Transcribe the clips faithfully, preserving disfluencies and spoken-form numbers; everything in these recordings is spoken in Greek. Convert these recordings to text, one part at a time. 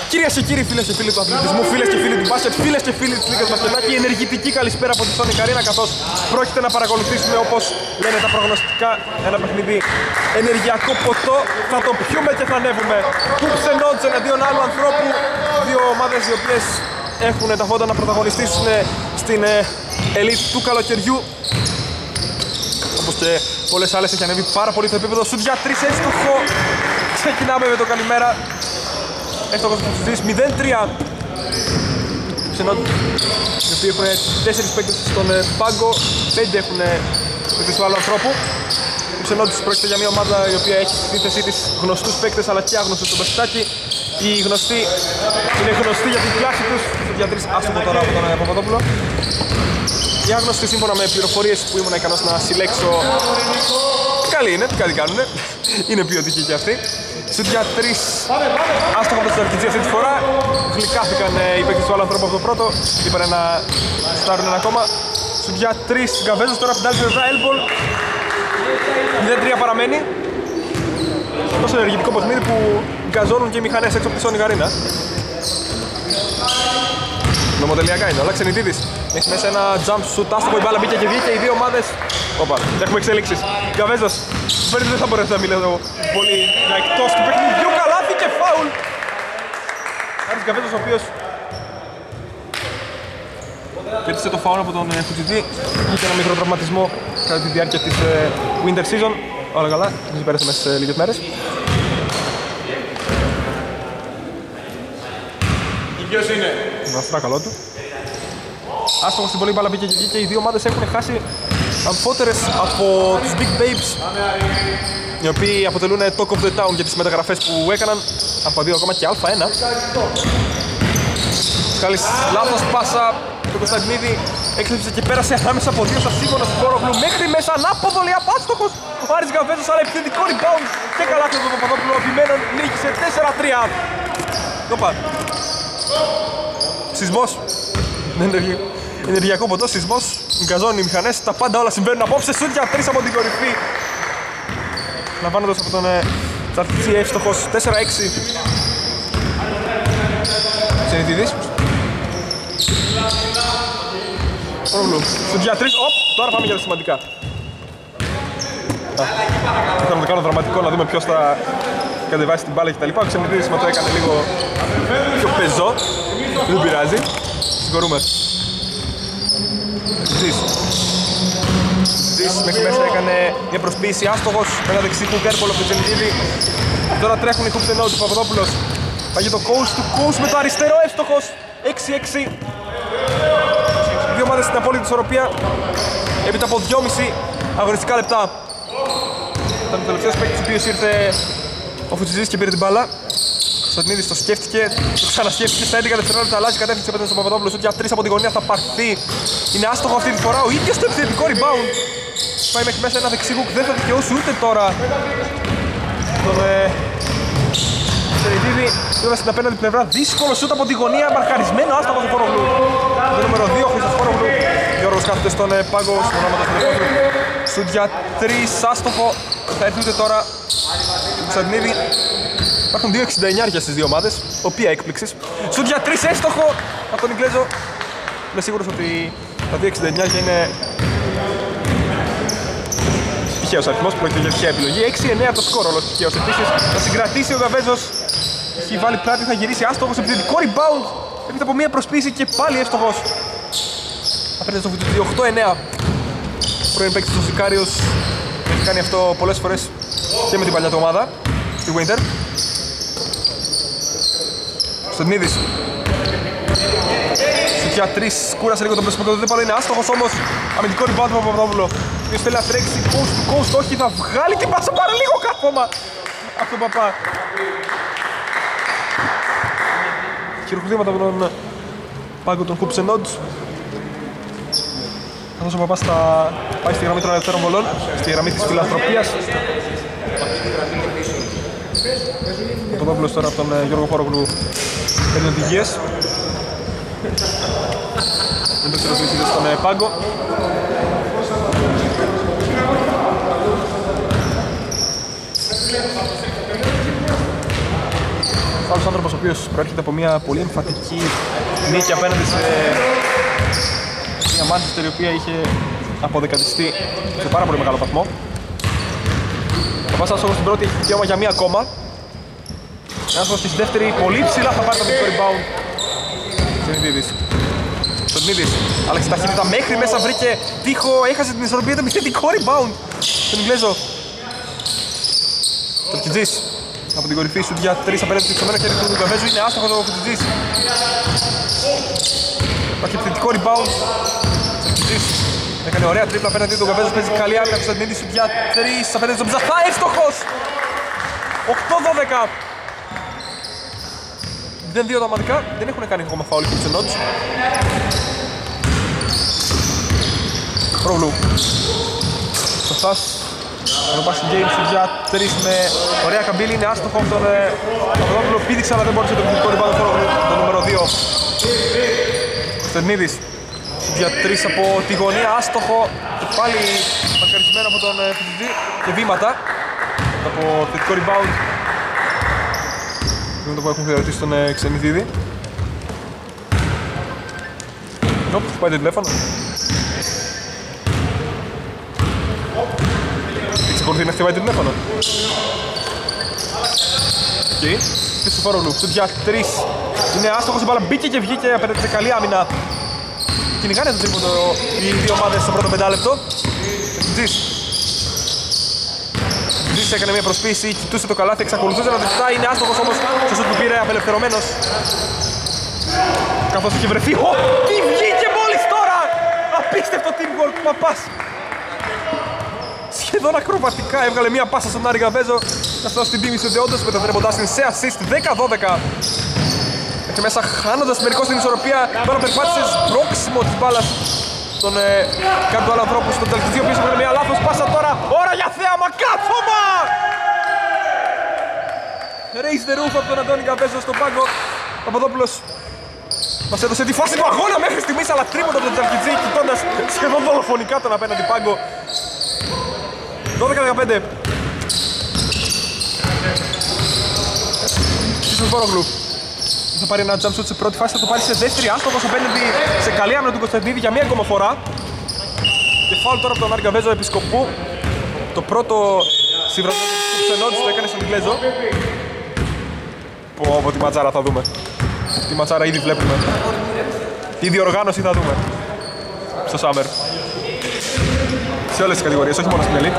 Κυρίες και κύριοι, φίλες και φίλοι του αθλητισμού, φίλες και φίλοι του μπάσκετ, φίλες και φίλοι της Λίγκας Μπασκετάκη, ενεργητική καλησπέρα από τη Sonic Arena, καθώς πρόκειται να παρακολουθήσουμε, όπως λένε τα προγνωστικά, ένα παιχνίδι ενεργειακό ποτό. Θα το πιούμε και θα ανέβουμε. Hoops and Nods εναντίον άλλου ανθρώπου. Δύο ομάδες οι οποίες έχουν τα φόντα να πρωταγωνιστήσουν στην ελίτ του καλοκαιριού. Όπως και πολλές άλλες, έχει ανέβει πάρα πολύ το επίπεδο. Σουτ για τρεις, έστοχο. Ξεκινάμε με το καλημέρα. Έστοχος του Φουτσιτζής, μηδέν τρία. Οι οποίοι έχουν τέσσερις παίκτες στον πάγκο, πέντε έχουν παίκτες του άλλου ανθρώπου. Ο Ξενόντης πρόκειται για μια ομάδα η οποία έχει στη σύνθεσή της γνωστούς παίκτες αλλά και άγνωστους στο μπασκετάκι. Οι γνωστοί είναι γνωστοί για την κλάση τους. Για τρεις, άστοχο τώρα από τον Παπαδόπουλο. Οι άγνωστοι, σύμφωνα με πληροφορίες που ήμουν ικανός να συλλέξω, καλοί είναι, καλοί κάνουνε. Είναι ποιοτικοί και αυτοί. Σουτ για τρεις, άστοχο από το Σταρτιτζή αυτή τη φορά. Γλυκάθηκαν οι παίκτες του άλλου ανθρώπου από το πρώτο. Είπανε να στάρουν ένα ακόμα. Σουτ για τρεις, Γκαβέζος τώρα από την άλλη πλευρά, έλμπολ. μηδέν τρία παραμένει. Τόσο ενεργητικό παιχνίδι που γκαζώνουν και οι μηχανές έξω από τη Sonic Arena. Νομοτελειακά είναι όλα. Ξενιτίδης έχει μέσα ένα jump shoot, άστοχο, η μπάλα μπήκε και βγήκε. Οι δύο ομάδες. Όπα, έχουμε εξελίξεις. Γκαβέζος, φέρνει δεν θα μπορέσει να μιλήσω πολύ για εκτός του παιχνιδιού. Καλάθι και φάουλ. Άρης Γκαβέζος, ο οποίος κέρδισε το φάουλ από τον Φουτσιτζή. Είχε ένα μικρό τραυματισμό κατά τη διάρκεια της winter season. Όλα καλά, δεν πέρασε μέσα σε λίγες μέρες. Ποιος είναι? Βαστρά καλό του. Άστοχο στην πολύ μπάλα μπήκε και βγήκε. Οι δύο ομάδες έχουν χάσει αμφότερες από τους Big Babes, οι οποίοι αποτελούν talk of the town για τις μεταγραφές που έκαναν. Από δύο ακόμα και Α1. Καλής λάθος πάσα του Κωνσταντινίδη. Έκλειψε και πέρασε άμεσα από δύο στα σύγχρονα του Βόρογλου μέχρι μέσα. Ανάποδο λέει απάστοχος ο Άρης Γκαβέζος, αλλά επιθετικό rebound και καλά του Παπαδόπουλου. Επιμένων νίκησε τέσσερα τρία. Όπα. Σεισμός. Ενεργειακό ποτό, σεισμός. Γκαζώνουν οι μηχανές. Τα πάντα όλα συμβαίνουν απόψε. Σουτ για τρεις από την κορυφή. Λαμβάνοντας από τον Τσαρτιτσί, εύστοχος. τέσσερα έξι. Ξενιτίδης. Ορογλου. Σουτ για τρεις. Οπ, τώρα πάμε για τα σημαντικά. Θέλω να το κάνω δραματικό, να δούμε ποιος θα κατεβάσει την μπάλα κτλ. Ο Ξενιτίδης με το έκανε λίγο πιο πεζό. Δεν πειράζει. Συγχωρούμε. Ζης. Ζης μέχρι μέσα έκανε μια προσποίηση, άστοχος με ένα δεξί του Κέρπολο από τον Ξενιτίδη. Τώρα τρέχουν οι Hoops and Nods του Παπαδόπουλος. Παγεί το coach του coach με το αριστερό, εύστοχος. έξι έξι. Δύο ομάδες στην απόλυτη ισορροπία. Έπειτα από δυόμισι αγωνιστικά λεπτά. Ήταν ο τελευταίος παίκτης ο οποίος ήρθε ο Φουτσιτζής και πήρε την μπάλα. Ο Κωνσταντινίδης το σκέφτηκε, το ξανασκέφτηκε. Στα έντεκα δευτερόλεπτα αλλάζει κατεύθυνση απέναντι στον Παπαδόπουλο. Σουτ για τρεις από την γωνία θα πάρθει. Είναι άστοχο αυτή τη φορά. Ο ίδιος το επιθετικό rebound. Πάει μέχρι μέσα ένα δεξί hook. Δεν θα δικαιώσει ούτε τώρα τον Ξενιτίδη. Τώρα στην απέναντι πλευρά. Δύσκολο σουτ από τη γωνία. Μαρκαρισμένο άστοχο από τον Φόρογλου. Το νούμερο δύο, ο Χρήστος Φόρογλου. Γιώργος κάθεται στον πάγκο. Στον ονόματα του Φόρογλου. Σουτ για τρεις. Άστοχο. Θα έρθει ούτε τώρα ο Κωνσταντινίδη. Υπάρχουν δύο εξήντα εννιά στις δύο ομάδες, οποία έκπληξης. Σουτ για τρεις, έστοχο από τον Ιγκλέζο. Είμαι σίγουρος ότι τα δύο εξήντα εννιά είναι τυχαίος αριθμός, πρόκειται για τυχαία επιλογή. έξι εννέα από το σκορ, όλος τυχαίος επίσης. Θα συγκρατήσει ο Γκαβέζος. Έχει βάλει πλάτη, θα γυρίσει άστοχος, επιθετικό rebound. Έπειτα από μια προσποίηση και πάλι εύστοχος. Απέναντι στο Φουτσιτζή, οκτώ εννέα. Πρώην παίκτης του Σικάριος. Έχει κάνει αυτό πολλές φορές και με την παλιά του ομάδα στη Winter. Κωνσταντινίδης. Σουτ για τρεις, κούρασε λίγο τον προσωπικό του δίπαλο, είναι άστοχος όμως. Αμυντικό rebound από Παπαδόπουλο. Ποιος θέλει να τρέξει coast to coast, όχι, θα βγάλει την πάσα πάρα λίγο κάρφωμα από τον Παπά. Χειροκροτήματα από τον πάγκο των Hoops and Nods. Καθώς ο Παπάς θα πάει στη γραμμή των ελευθέρων βολών, στη γραμμή της φιλανθρωπίας. Ο Παπαδόπουλος τώρα από τον Γιώργο Φόρογλου παίρνει οδηγίες. Δεν το ξεροφλήσετε στον πάγκο. άλλος άνθρωπος ο οποίος προέρχεται από μια πολύ εμφατική νίκη απέναντι σε μια Manchester η οποία είχε αποδεκατιστεί σε πάρα πολύ μεγάλο βαθμό. Ο Πάσας όμως στην πρώτη έχει δικαίωμα για μία ακόμα. Ένας όμως και στη δεύτερη πολύ ψηλά θα πάρει το μικρό rebound. Ξενιδίδης. Στοντνίδης, άλλαξε ταχύτητα μέχρι μέσα, βρήκε τείχο, έχασε την ισορροπία, το επιθετικό rebound στον Ιγκλέζο. Το Φουτιτζής από την κορυφή σου για τρεις απέναντι στο εξωμένο χέρι του Γκαβέζου, είναι άστοχος ο Φουτιτζής. Υπάρχει επιθετικό rebound. Το Φουτιτζής έκανε ωραία τρίπλα απέναντι του Γκαβέζου, παίζει καλή άμυνα του Στοντνίδη σου για τρεις απέναντι στον Ψαθά, εύστοχος! οκτώ δώδεκα. Δεν δύο δραματικά, δεν έχουν κάνει ακόμα φάουλ και τους ενόντους. Πρόβλου. Σωστάς. Ο passing game σου για τρεις με ωραία καμπύλη, είναι άστοχο από τον Παπαδόπουλο. Πήδηξε αλλά δεν μπορούσε το επιθετικό rebound του Πρόβλου. Το νούμερο δύο. Στερμίδης. Για τρεις από τη γωνία, άστοχο. Και πάλι μαρκαρισμένο από τον Φουτιτζή. Και βήματα. Από επιθετικό rebound. Είναι το που έχουν θεωρητήσει στον Ξενιδίδη. Νοπ, πάει το τηλέφωνο. Εξακολουθεί να χτυπάει το τηλέφωνο. Εκεί, πίσω Φόρογλου, σουτ για τρεις. Είναι άστοχος, η μπάλα μπήκε και βγήκε απέναντι σε καλή άμυνα. Κυνηγάνε το τρίποντο οι δύο ομάδες στο πρώτο πεντάλεπτο. Τζις. Τζις έκανε μια προσποίηση, κοιτούσε το καλάθι, εξακολουθούσε να το κοιτάει, είναι άστοχος όμως στο σουτ που πήρε απελευθερωμένος. Καθώς είχε βρεθεί, ο, τι βγήκε μόλις τώρα! Απίστευτο teamwork, παπάς! Σχεδόν ακροβατικά έβγαλε μια πάσα στον Άρη Γκαβέζο. Αυτός την τίμησε δεόντως, μετατρέποντάς την σε assist δέκα δώδεκα. Μέχρι μέσα χάνοντας μερικώς την ισορροπία, τώρα περπάτησε σπρώξιμο της μπάλας στον ε, κάποιο άλλο ανθρώπου στον Τελκιτζή, ο οποίος έβγαλε μια λάθος πάσα τώρα. Ώρα για θέαμα, κάθομα! Raise the roof από τον Αντώνη Γκαβέζο στον πάγκο. Παπαδόπουλος μας έδωσε τη φάση του αγώνα μέχρι στιγμής, αλλά τρίποντο από τον Τελκιτζή, κοιτώντας σχεδόν δολοφονικά τον απέναντι πάγκο. δώδεκα δεκαπέντε. Στον Βόρογλου. Θα πάρει ένα jump shot σε πρώτη φάση, θα το πάρει σε δεύτερη. Άστοχος απέναντι σε καλή άμυνα του Κωνσταντινίδη για μία ακόμα φορά. Και φάουλ τώρα από τον Άρη Γκαβέζο επί σκοπού. Το πρώτο συμβραδό του Ξενόντης το έκανε στον Ιγκλέζο. Πω από τη ματσάρα θα δούμε. Τη ματσάρα ήδη βλέπουμε. Τι διοργάνωση θα δούμε στο Summer. Σε όλες τις κατηγορίες, όχι μόνο στην Elite.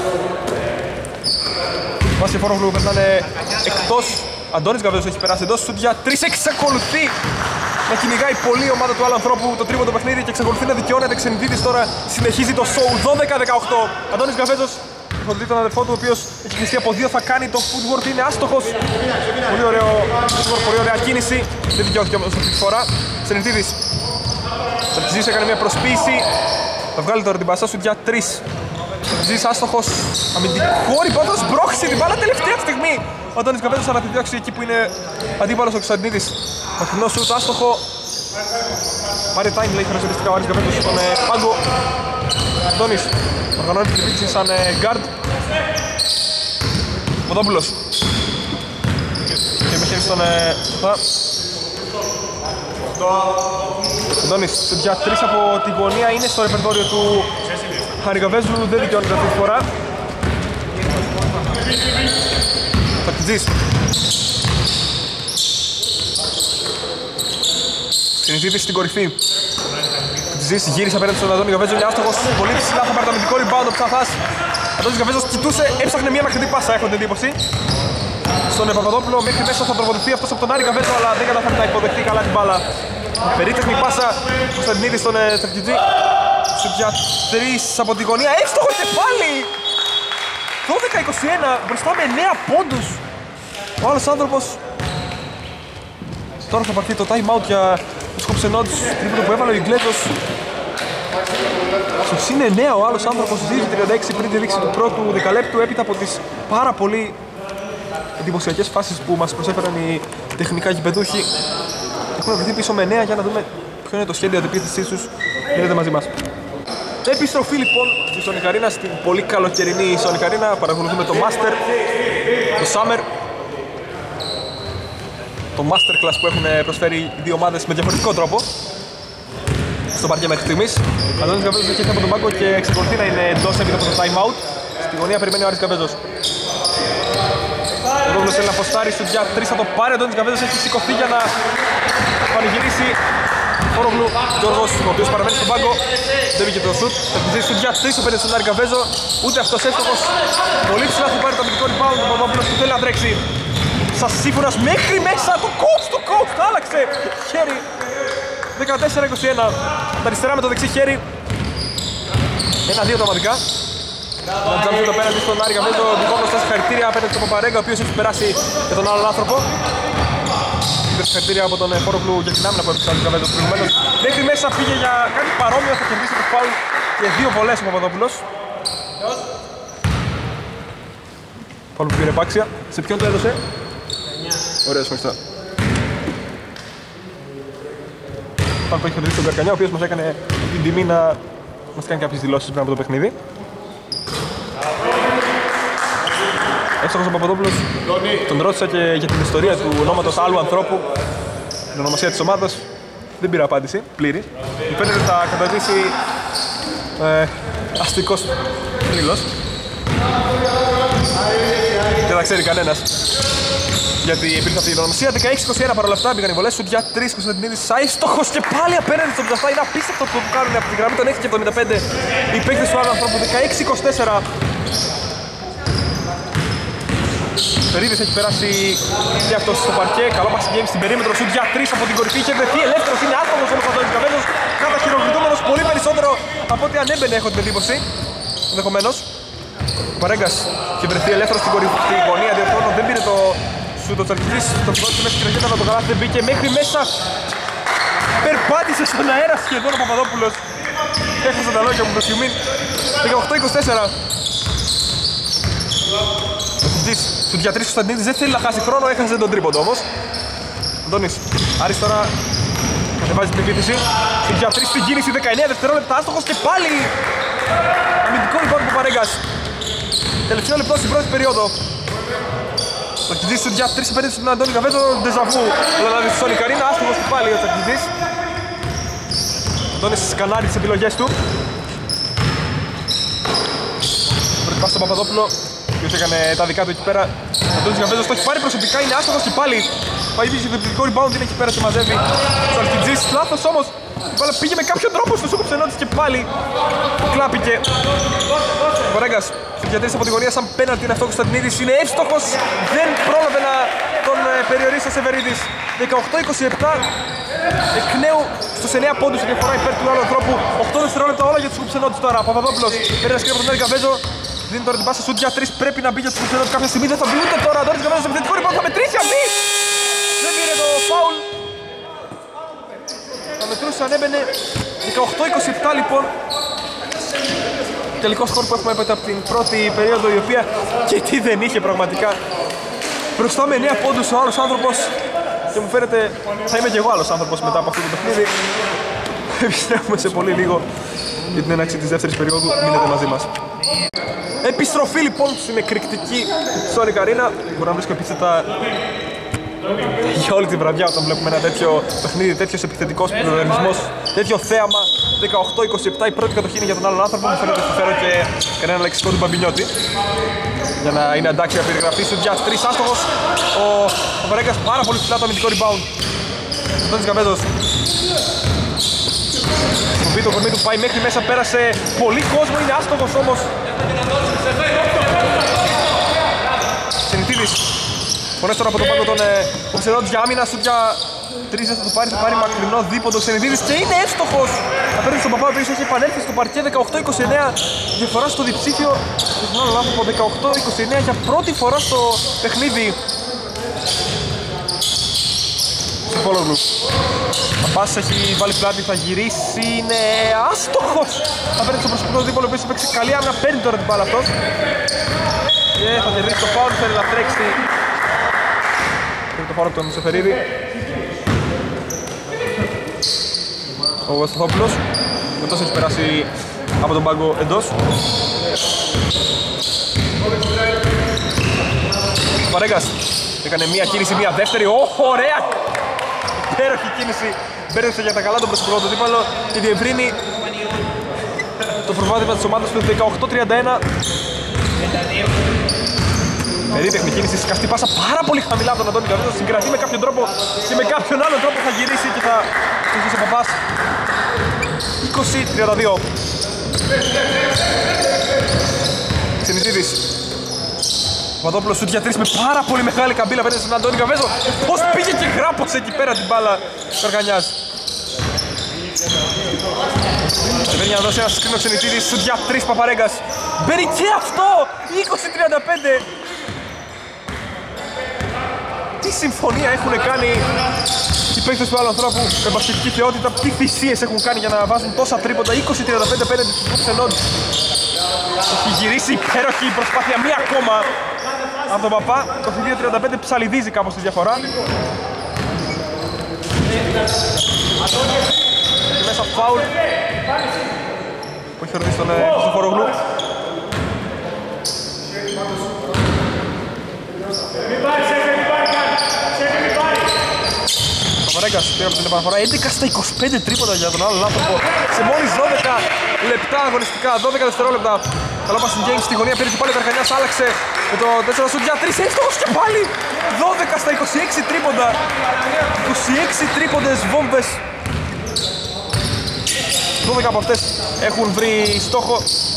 Μας και Φόρογλου περνάνε εκτός. Αντώνης Γκαβέζος έχει περάσει εντός σουτ για τρεις, εξακολουθεί να κυνηγάει πολύ η ομάδα του άλλου ανθρώπου το τρίποντο παιχνίδι και εξακολουθεί να δικαιώνεται. Ξενιδίδης τώρα συνεχίζει το show. Δώδεκα δεκαοκτώ. Αντώνης Γκαβέζος, έχω δει τον αδερφό του ο οποίος έχει κλειστεί από δύο, θα κάνει το footwork, είναι άστοχος. Πολύ ωραίο footwork, πολύ ωραία κίνηση. Δεν δικαιώθηκε όμως αυτή τη φορά. Ξενιδίδης. Τελκιτζής έκανε μια προσποίηση. Θα βγάλει τώρα την πασά σου για τρεις. Τελκιτζής άστοχος. Αμυντικό rebound, θα σμπρώξει την μπάλα τελευταία στιγμή. Ο Αντώνης Γκαβέζος θα τη διώξει εκεί που είναι αντίπαλος ο Κωνσταντινίδης. Μακρινό σουτ, άστοχο. Πάρε time, λέει χαρακτηριστικά ο Άρης Γκαβέζος στον ε, πάγκο. Αντώνης οργανώνει την επίθεση σαν ε, guard. Ποδόπουλος. Και με χέρι στον ε, Αντώνης, σουτ για τρεις από τη γωνία, είναι στο ρεπερτόριο του Άρη Γκαβέζου, δεν δικαιώνεται αυτή τη φορά. Τελκιτζής. Ξενιδίδης στην κορυφή. Τελκιτζής γύρισε απέναντι στον Αντώνη Γκαβέζο, είναι άστοχος. Πολύ ψηλά θα πάρει το αμυντικό rebound ο Ψαθάς. Αντώνης Γκαβέζος κοιτούσε, έψαχνε μια μακρινή πάσα, έχω την εντύπωση. Στον Παπαδόπουλο μέχρι μέσα θα τροφοδοτηθεί αυτός από τον Άρη Γκαβέζο, αλλά δεν καταφέρει να υποδεχτεί καλά την μπάλα. Περίτεχνη πάσα του Κωνσταντινίδη στον Τελκιτζή. Σουτ για τρεις από τη γωνία, εύστοχο και πάλι! δώδεκα είκοσι ένα, μπροστά με εννέα πόντους. Ο άλλος άνθρωπος τώρα θα πάρει το time out για τους κοψενόντους. Τρίποντο που έβαλε ο Ιγκλέζος. Στο συν εννέα ο άλλος άνθρωπος δύο τριάντα έξι πριν τη λήξη του πρώτου δεκαλέπτου, έπειτα από τις πάρα πολύ εντυπωσιακές φάσεις που μας προσέφεραν οι τεχνικά γηπεδούχοι. Έχουν βρεθεί πίσω με εννέα για να δούμε ποιο είναι το σχέδιο αντεπίθεσής τους. Μείνετε μαζί μας. Επιστροφή λοιπόν στη Sonic Arena, στην πολύ καλοκαιρινή Sonic Arena. Παρακολουθούμε το Master, το Summer. το masterclass που έχουν προσφέρει οι δύο ομάδες με διαφορετικό τρόπο στο παρκέ μέχρι στιγμής. Αντώνης Καβέζος έχει έρθει από τον πάγκο και εξακολουθεί να είναι εντός έπειτα από το time out. Στη γωνία περιμένει ο Άρης Καβέζος. Ο Ρόβλος θέλει να αποστάρει στο για τρία, θα το πάρει. Ο Αντώνης Καβέζος έχει σηκωθεί για να πανηγυρίσει. Φόρογλου, Γιώργος, ο οποίος παραμένει στον πάγκο. Δεν βγήκε το σουτ. Θα τη ζήσει στο για τρία απέναντι στον Άρη Καβέζο. Ούτε αυτός εύστοχος. Πολύ ψηλά θα πάρει το αμυντικό rebound. Ο Παπαδόπουλος που θέλει να τρέξει. Σας σύμφωνας μέχρι μέσα. Το coach, το coach, το άλλαξε. Χέρι. δεκατέσσερα είκοσι ένα. Τα αριστερά με το δεξί χέρι. ένα-δύο automatica. Να τζαμψεί το πέναντι στον Άρη Καβέζο. Δικόμενος τα συγχαρητήρια απέναντι στον Παπαρέγκα, ο οποίος έχει περάσει και τον άλλον άνθρωπο. Τα συγχαρητήρια από τον Φόρογλου για την άμυνα που έπαιξε ο Άρης Καβέζος προηγουμένως. Μέχρι μέσα πήγε για κάτι παρόμοιο, θα κερδίσει το φάουλ και δύο βολές ο Παπαδόπουλος. Φάουλ που πήρε επάξια. Σε ποιον το έδωσε? Ωραίος, ευχαριστώ. Φάουλ που έχει κερδίσει τον Καρκανιά, ο οποίος μας έκανε την τιμή να μας κάνει κάποιες δηλώσεις πριν από το παιχνίδι. Εύστοχος ο Παπαδόπουλος, τον ρώτησα και για την ιστορία του ονόματος άλλου ανθρώπου, την ονομασία της ομάδας. Δεν πήρα απάντηση, πλήρης. Μου φαίνεται ότι θα καταδείξει ε, αστικός θρύλος. Δεν θα ξέρει κανένας γιατί υπήρχε αυτή η ονομασία. δεκαέξι είκοσι ένα παρόλα αυτά πήγαν οι βολές. Σουτ για τρία, Κωνσταντινίδης άστοχος και πάλι απέναντι στον Ψαφά. Είναι απίστευτο που κάνουν από τη γραμμή των έξι και εβδομήντα πέντε οι παίκτες του άλλου ανθρώπου. δεκαέξι είκοσι τέσσερα. Περίδης έχει περάσει και αυτός στο παρκέ. Καλό pass game στην περίμετρο. Σουτ για τρία από την κορυφή. Είχε βρεθεί ελεύθερος. Είναι άτομος όμως ο Αντώνης Καβέζος. Καταχειροκριτούμενος πολύ περισσότερο από ό,τι ανέμπαινε, έχω την εντύπωση. Ενδεχομένως. Ο Παρέγκας είχε βρεθεί ελεύθερος στην κορυφή. Στη γωνία διορθώνω. Δεν πήρε το σουτ ο Τσαρκιτής. Το πρώτο μέσα στην ραγέτα, το καλάθι δεν μπήκε μέχρι μέσα. Περπάτησε στον αέρα σχεδόν ο Παπαδόπουλος. Έχασα τα λόγια μου το σημείο. δεκαοκτώ είκοσι τέσσερα. Του για τρεις Κωνσταντινίδης δεν θέλει να χάσει χρόνο, έχασε τον τρίποντο όμως. Αντώνης, Άρης τώρα κατεβάζει την επίθεση. Του για τρεις στην κίνηση, δεκαεννέα δευτερόλεπτα, άστοχος και πάλι αμυντικό λοιπόν από Παρέγκας. Τελευταίο λεπτό στην πρώτη περίοδο. Το Τσαρκιτής του για τρεις απέναντι στον Αντώνη Καβέζο, ντεζαβού. Δηλαδή στον Ικαρίνα, άστοχος και πάλι ο Τσαρκιτής. Αντώνης σκανάρει τις επιλογές του. Πρώτη πάση στον Παπαδόπουλο, ο οποίος έκανε τα δικά του εκεί πέρα. Ο Αντώνης Καβέζος το έχει πάρει προσωπικά, είναι άστοχος και πάλι. Πάει πίσω στο επιθετικό rebound, είναι εκεί πέρα και μαζεύει. Ο Τσαρκιτής, λάθος όμως. Η μπάλα πήγε με κάποιο τρόπο στο σούκο ψενότης και πάλι κλάπηκε. Ο Παρέγκας για τρεις από τη γωνία σαν πέναλτι είναι αυτό ο Κωνσταντινίδης. Είναι εύστοχος, δεν πρόλαβε να τον περιορίσει ο Σεβερίδης. δεκαοκτώ είκοσι επτά. Εκ νέου στους εννέα πόντους η διαφορά υπέρ του άλλου ανθρώπου. οκτώ δευτερόλεπτα όλα για τους σκουψενότες τώρα. Παπαδόπουλος παίρνει ένα σκύλο από τον Άρη Καβέζο. Δίνει τώρα την πάσα σουτ για τρεις, πρέπει να μπει για τους σκουψενότες κάποια στιγμή. Δεν θα μπει ούτε τώρα. Αντώνης Καβέζος σε επιθετικό rebound, θα μετρήσει αν μπει. Δεν πήρε το φάουλ. Θα μετρούσε αν έμπαινε. δεκαοκτώ είκοσι επτά λοιπόν. Τελικό σκορ που έχουμε από την πρώτη περίοδο, η οποία και τι δεν είχε πραγματικά. Μπροστά με εννέα πόντους ο άλλος άνθρωπος και μου φαίνεται θα είμαι και εγώ άλλος άνθρωπος μετά από αυτό το παιχνίδι. Επιστρέφουμε σε πολύ λίγο για την έναρξη της δεύτερης περίοδου. Μείνετε μαζί μας. Επιστροφή λοιπόν στην εκρηκτική Sony Arena. Μπορώ να βρίσκω επίθετα για όλη την βραδιά όταν βλέπουμε ένα τέτοιο παιχνίδι, τέτοιος επιθετικός πρωταγωνισμός, τέτοιο θέαμα. Δεκαοκτώ είκοσι επτά, η πρώτη κατοχή είναι για τον άλλον άνθρωπο. Μου φαίνεται ότι φέρω και κανένα λεξικό του Μπαμπινιώτη για να είναι εντάξει η περιγραφή σου. Για τρεις άστοχος. Ο, ο Παρέγκας πάρα πολύ ψηλά το αμυντικό rebound. Ο Αντώνης Καβέζος χρησιμοποιεί το κορμί του, πάει μέχρι μέσα, πέρασε πολύ κόσμο, είναι άστοχος όμως. Σενιτίδης πονές τώρα από τον πάγκο τον Οψερόντς για άμυνα, σου για τρεις θα το πάρει, θα πάρει μακρινό δίποντο Σενιτίδης και είναι εύστοχος. Απέναντι στον Παπά, ο οποίος έχει επανέλθει στο παρκέ. Δεκαοκτώ είκοσι εννέα, διαφορά στο διψήφιο και στον άλλον άνθρωπο. Δεκαοκτώ είκοσι εννέα για πρώτη φορά στο παιχνίδι. Σοφόλογλου. Παπάς έχει βάλει πλάτη, θα γυρίσει, είναι άστοχος. Απέναντι στον προσωπικό δίπολο, ο οποίος έπαιξε καλή άμυνα, παίρνει τώρα την μπάλα αυτός. Και θα κερδίσει το φάουλ, θέλει να τρέξει. Θέλει το φάουλ από τον Σεφερίδη. Ο Βασταθόπουλος, αυτός έχει περάσει από τον πάγκο εντός. Παπαρέγκας έκανε μία κίνηση, μία δεύτερη. Ωχ, ωραία! Υπέροχη κίνηση. Μπέρδεψε για τα καλά τον προσωπικό του δίπαλο και διευρύνει το προβάδισμα της ομάδας του δεκαοκτώ τριάντα ένα. Περίπαιχνη κίνηση, σκαστή πάσα πάρα πολύ χαμηλά από τον Αντώνη Καβέζο. Συγκρατεί με κάποιον τρόπο και με κάποιον άλλο τρόπο θα γυρίσει και θα στήσει ο Παπάς. είκοσι τριάντα δύο. Ξενιτίδης. Παπαδόπουλος σουτ για τρεις με πάρα πολύ μεγάλη καμπύλα απέναντι στον Αντώνη Καβέζο. Πώς πήγε και γράπωσε εκεί πέρα την μπάλα ο Καργανιάς. Παίρνει να δώσει ένα σκρίνο Ξενιτίδης, σουτ για τρεις Παπαρέγκας. Μπαίνει και αυτό! είκοσι τριάντα πέντε. Τι συμφωνία έχουν κάνει οι παίκτες του άλλου ανθρώπου με μπασκετική θεότητα, τι θυσίες έχουν κάνει για να βάζουν τόσα τρίποντα. είκοσι τριάντα πέντε απέναντι στους Κουξενόντς. Έχει γυρίσει υπέροχη προσπάθεια, μία ακόμα από τον Παπά. είκοσι δύο τριάντα πέντε ψαλιδίζει κάπως τη διαφορά. Και μέσα φάουλ που έχει ορδίσει τον Χριστοφορόγλου. Παπαρέγκας πήρε από την επαναφορά έντεκα στα είκοσι πέντε τρίποντα για τον άλλον άνθρωπο σε μόλις δώδεκα λεπτά αγωνιστικά, δώδεκα δευτερόλεπτα. Καλό passing game στη γωνία, πήρε και πάλι ο Καργανιάς, άλλαξε με το τέσσερα σουτ για τρεις, εύστοχος και πάλι δώδεκα στα είκοσι έξι τρίποντα. είκοσι έξι τρίποντες βόμβες, δώδεκα από αυτές έχουν βρει στόχο.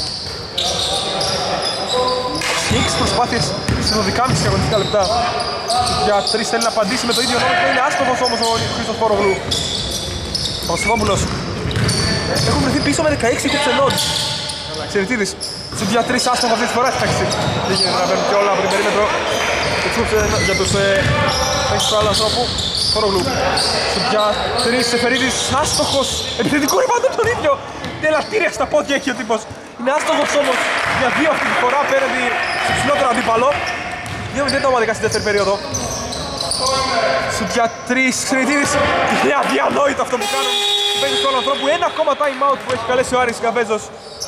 είκοσι έξι προσπάθειες σε δώδεκα και μισή αγωνιστικά λεπτά. Για τρεις θέλει να απαντήσει με το ίδιο νόμο που είναι άστοχος όμως ο Χριστοφορόγλου. Ο Σιβόπουλος. Έχουν βρεθεί πίσω με δεκαέξι Κουξενόντς. Ξενιτίδης. Σουτ για τρεις άστοχο αυτή τη φορά, εντάξει. Δεν γίνεται να παίρνουν και όλα από την περίμετρο. Για τους παίκτες του άλλου ανθρώπου. Φορόγλου. Σουτ για τρεις Σεφερίδης, άστοχος. Επιθετικό ριμπάουντ από τον ίδιο. Τελατήρια στα πόδια έχει ο τύπος. Είναι άστοχος όμως για δύο αυτή τη φορά απέναντι στο ψηλότερο αντίπαλο. δύο μηδέν το ομαδικά στη δεύτερη περίοδο. Σουτ για τρεις Ξενιτίδης. Είναι αδιανόητο αυτό που κάνουν οι παίκτες του άλλου ανθρώπου. Ένα ακόμα time out που έχει καλέσει ο Άρης Καβέζος.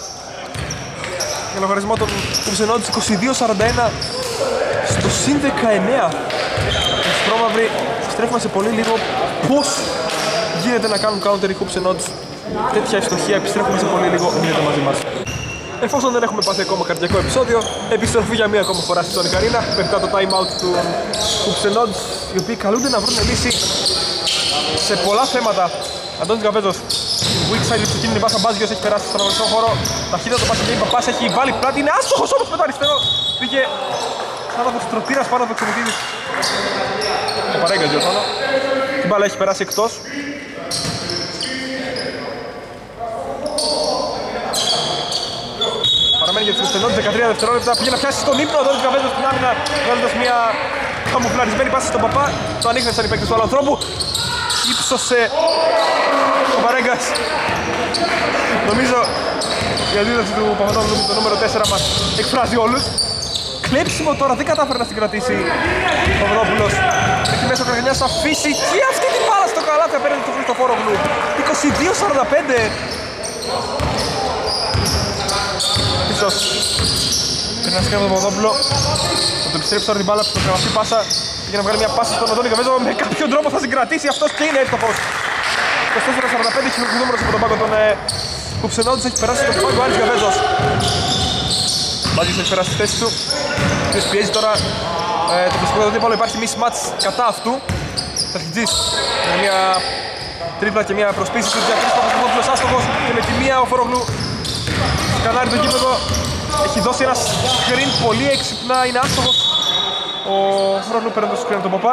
Για λογαριασμό των Κουξενόντς είκοσι δύο σαράντα ένα στο συν δεκαεννέα. Οι Στρώμαυροι στρέφουμε σε πολύ λίγο πώς γίνεται να κάνουν counter οι Κουξενόντς. Τέτοια ευστοχία, επιστρέφουμε σε πολύ λίγο, μείνετε μαζί μας. Εφόσον δεν έχουμε πάθει ακόμα καρδιακό επεισόδιο, επιστροφή για μία ακόμα φορά στη Sonic Arena μετά το time out του Κουξενόντς, οι οποίοι καλούνται να βρουν λύση σε πολλά θέματα. Αντώνης Καβέζος, weak side του κίνδυνη πάσα, Μπάζιος έχει περάσει στον αγωνιστικό χώρο. Ταχύτητα το passing game, Παπάς έχει βάλει πλάτη, είναι άστοχος όμως με το αριστερό. Πήγε σαν από στρωτήρας πάνω από το Ξενιτίδης. Ο Παρέγκας διορθώνω. Την μπάλα έχει περάσει εκτός. Παραμένει για τους Κουξενόντς, δεκατρία δευτερόλεπτα. Πήγε να πιάσει στον ύπνο ο Αντώνης Καβέζος στην άμυνα, βγάζοντας μια καμουφλαρισμένη πάση στον Παπά. Το ανήχνευσαν οι παίκτες του άλλου ανθρώπου. Ήψωσε ο Παρέγκας. Νομίζω η αντίδραση του Παπαδόπουλου με το νούμερο τέσσερα μας εκφράζει όλους. Κλέψιμο τώρα, δεν κατάφερε να συγκρατήσει ο Παπαδόπουλος. Έχει μέσα ο Καργανιάς, θα αφήσει και αυτή την μπάλα στο καλάθι απέναντι του Χριστοφορόγλου. είκοσι δύο σαράντα πέντε. Ίσως πρέπει να σκέφτεται τον Παπαδόπουλο. Θα το επιστρέψει τώρα την μπάλα στο καλαθί πάσα για να βγάλει μια πάσα στον Αντώνη Καβέζο. Με κάποιον τρόπο θα συγκρατήσει αυτός και είναι εύστοχος. είκοσι τέσσερα σαράντα πέντε έχει νούμερος από τον πάγκο των Κουξενόντς, έχει περάσει στον πάγκο Άρης Καβέζος. Μπάζιος έχει περάσει στη θέση του. Ποιος πιέζει τώρα ε, το προσωπικό του αντίπαλο, υπάρχει mismatch κατά αυτού. Ταρχιτζής με μια τρίπλα και μια προσπίση του διακρίσεις του Παπαδόπουλος άστοχος και με τη μία ο Φορόγλου σκανάρει το γήπεδο. Έχει δώσει ένα screen πολύ έξυπνα, είναι άστοχος. Ο Φορόγλου παίρνει το screen από τον Παπά.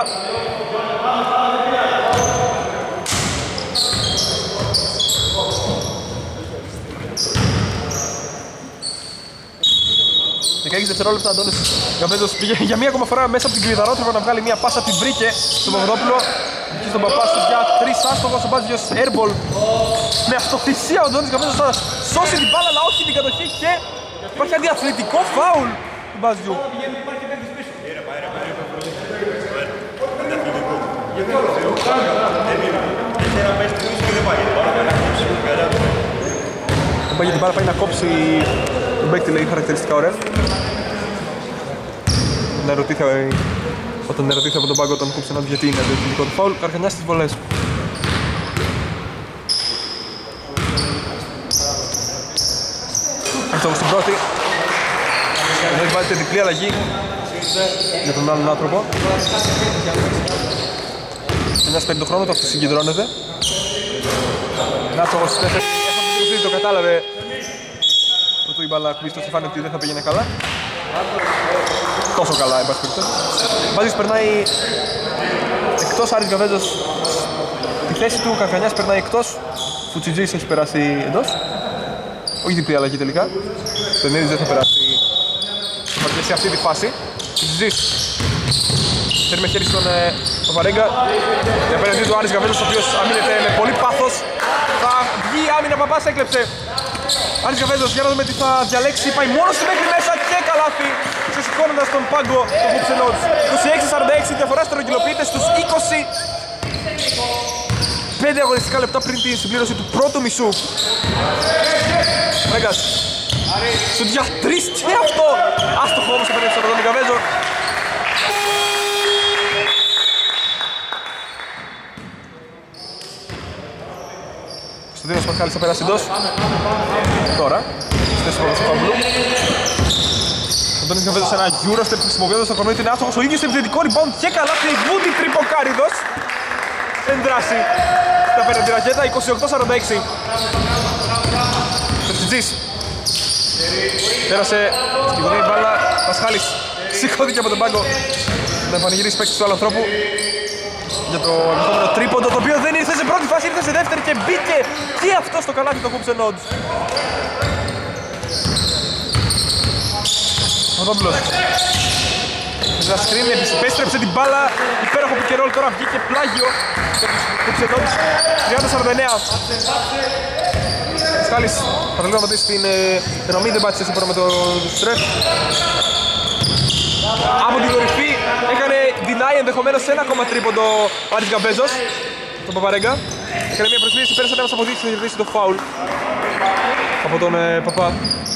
δεκαέξι δευτερόλεπτα, Αντώνης Καβέζος πήγε για μία ακόμα φορά μέσα από την κλειδαρότρυπα να βγάλει μία πάσα, την βρήκε στον Παπαδόπουλο. Εκεί στον Παπά για τρεις άστοχος, ο Μπάζιος airball. Με αυτοθυσία ο Αντώνης Καβέζος θα σώσει την μπάλα, αλλά όχι την κατοχή και υπάρχει αντιαθλητικό φάουλ του Μπάζιου. Δεν πάει για την μπάλα, πάει να κόψει τον παίκτη, λέει χαρακτηριστικά ωραία. Να ρωτήθηκα τον ερωτήσει από τον πάγκο τον Κουψενόντ γιατί είναι το ειδικό του φάουλ. Καρχανιά στις βολές. Αυτό στην πρώτη. Εδώ έχει βάλει διπλή αλλαγή για τον άλλον άνθρωπο. Ένας παίρνει τον χρόνο του, αυτό συγκεντρώνεται. Νάτσογος στις τέσσερις, το κατάλαβε. Πρωτού η μπάλα κουμπίσει στο στεφάνι ότι δεν θα πήγαινε καλά. Τόσο καλά, εν πάση περιπτώσει. Βάζης περνάει εκτός, Άρης Γαβέζος τη θέση του, Καρχανιάς περνάει εκτός. Φουτσιτζής έχει περάσει εντός. Όχι διπλή αλλαγή τελικά. Τενίδης δεν θα περάσει σε αυτή τη φάση. Φουτσιτζής θέλει με χέρι στον Παπαρέγκα. Για απέναντι του Άρης Γαβέζος, ο οποίος αμήνεται με πολύ πάθος. Θα βγει η άμυνα, Παπάς έκλεψε. Άρης Γαβέζος, για να δούμε τι θα διαλέξει. Πάει μόνο στη μέχρι μέσα και καλάθι. Ξεσηκώνοντας τον πάγκο του Κουψενόντς. είκοσι έξι σαράντα έξι, διαφορά στερογγυλοποιείται στους είκοσι πέντε αγωνιστικά λεπτά πριν την συμπλήρωση του πρώτου μισού. Μέγκας. Στον για τρεις, τι αυτό! Άστοχο όμως απέναντι στον Αντώνη Γαβέζο. Στο Δίνος Μαρχάλης θα περάσει εντός. Τώρα, στη θέση του Παπαπαυλού. Ο Αντώνης Γαβέζος ένα Eurostep χρησιμοποιώντας το κορμί του, είναι άστοχος. Ο ίδιος επιθετικό rebound και καλά και βούτη τρυποκάριδος. Εν δράση τα πέναντι ρακέτα, είκοσι οκτώ σαράντα έξι. Φερτιτζής. Πέρασε στη γωνία η μπάλα, Πασχάλης σηκώθηκε από τον πάγκο να επανηγυρίσει παίκτης του άλλου ανθρώπου για το επόμενο τρίποντο, το οποίο δεν ήρθε σε πρώτη φάση, ήρθε σε δεύτερη και μπήκε και αυτό στο καλάθι το Κουψενόντς. Παπαδόπουλος. Ένα σκριν, επέστρεψε την μπάλα, υπέροχο πικερόλ, τώρα βγήκε πλάγιο για τους Κουψενόντς. τριάντα σαράντα εννέα. Πασχάλης, θα θέλουμε να πατήσει στην φαινομή, δεν πάτησε σύμφωνα με το στρεφ. Από την κορυφή έκανε deny ενδεχομένως σε ένα ακόμα τρίποντο ο Άρης Γαβέζος, τον Παπαρέγκα. Έκανε μια προσφύγηση, πέρασε να μας αποδείξει να κερδίσει το φάουλ από τον ε, Παπά.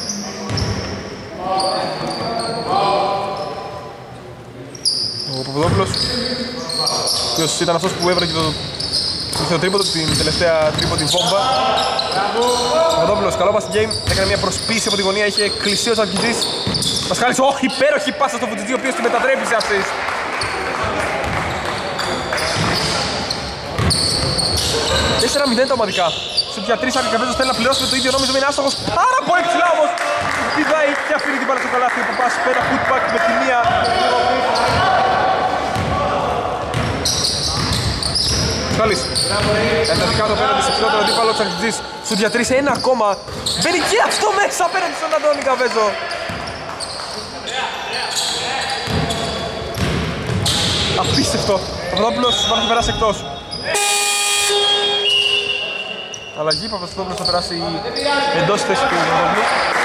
Ο Παπαδόπουλος, ο οποίος ήταν αυτός που έβραγε το τελευταίο τρίποντο, την τελευταία τρίποντη βόμβα. Ο Παπαδόπουλος, καλό μας στην game, έκανε μια προσπίση από τη γωνία, είχε κλειστεί ο Σαρκιτζής. Πασχάλης, όχι, υπέροχη πάσα στο Φουτζιτζή, ο οποίος τη μετατρέπει σε αυτής. τέσσερα μηδέν τα ομαδικά. Στον πια τρεις Άρης Γαβέζος θέλει να πληρώσει με το ίδιο, νόμιζο είναι άστοχος. Πάρα πολύ ψηλά όμως. Πηδάει και αφήνει την μπάλα στο καλάθι. Ο Παπάς πέρα putback με τη μία. Πασχάλης. Εντατικά το πέναντι σε ψηλότερο αντίπαλο του Σαρκιτζής. Στον πια τρεις ένα ακόμα. Μπαίνει και αυτό μέσα απέναντι στον Αντώνη Γαβέζο. Απίστευτο. Ο Παπαδόπουλος θα περάσει εκτός. Αλλαγή, ο Παπαδόπουλος θα περάσει εντός θέση του Παπαδόπουλου.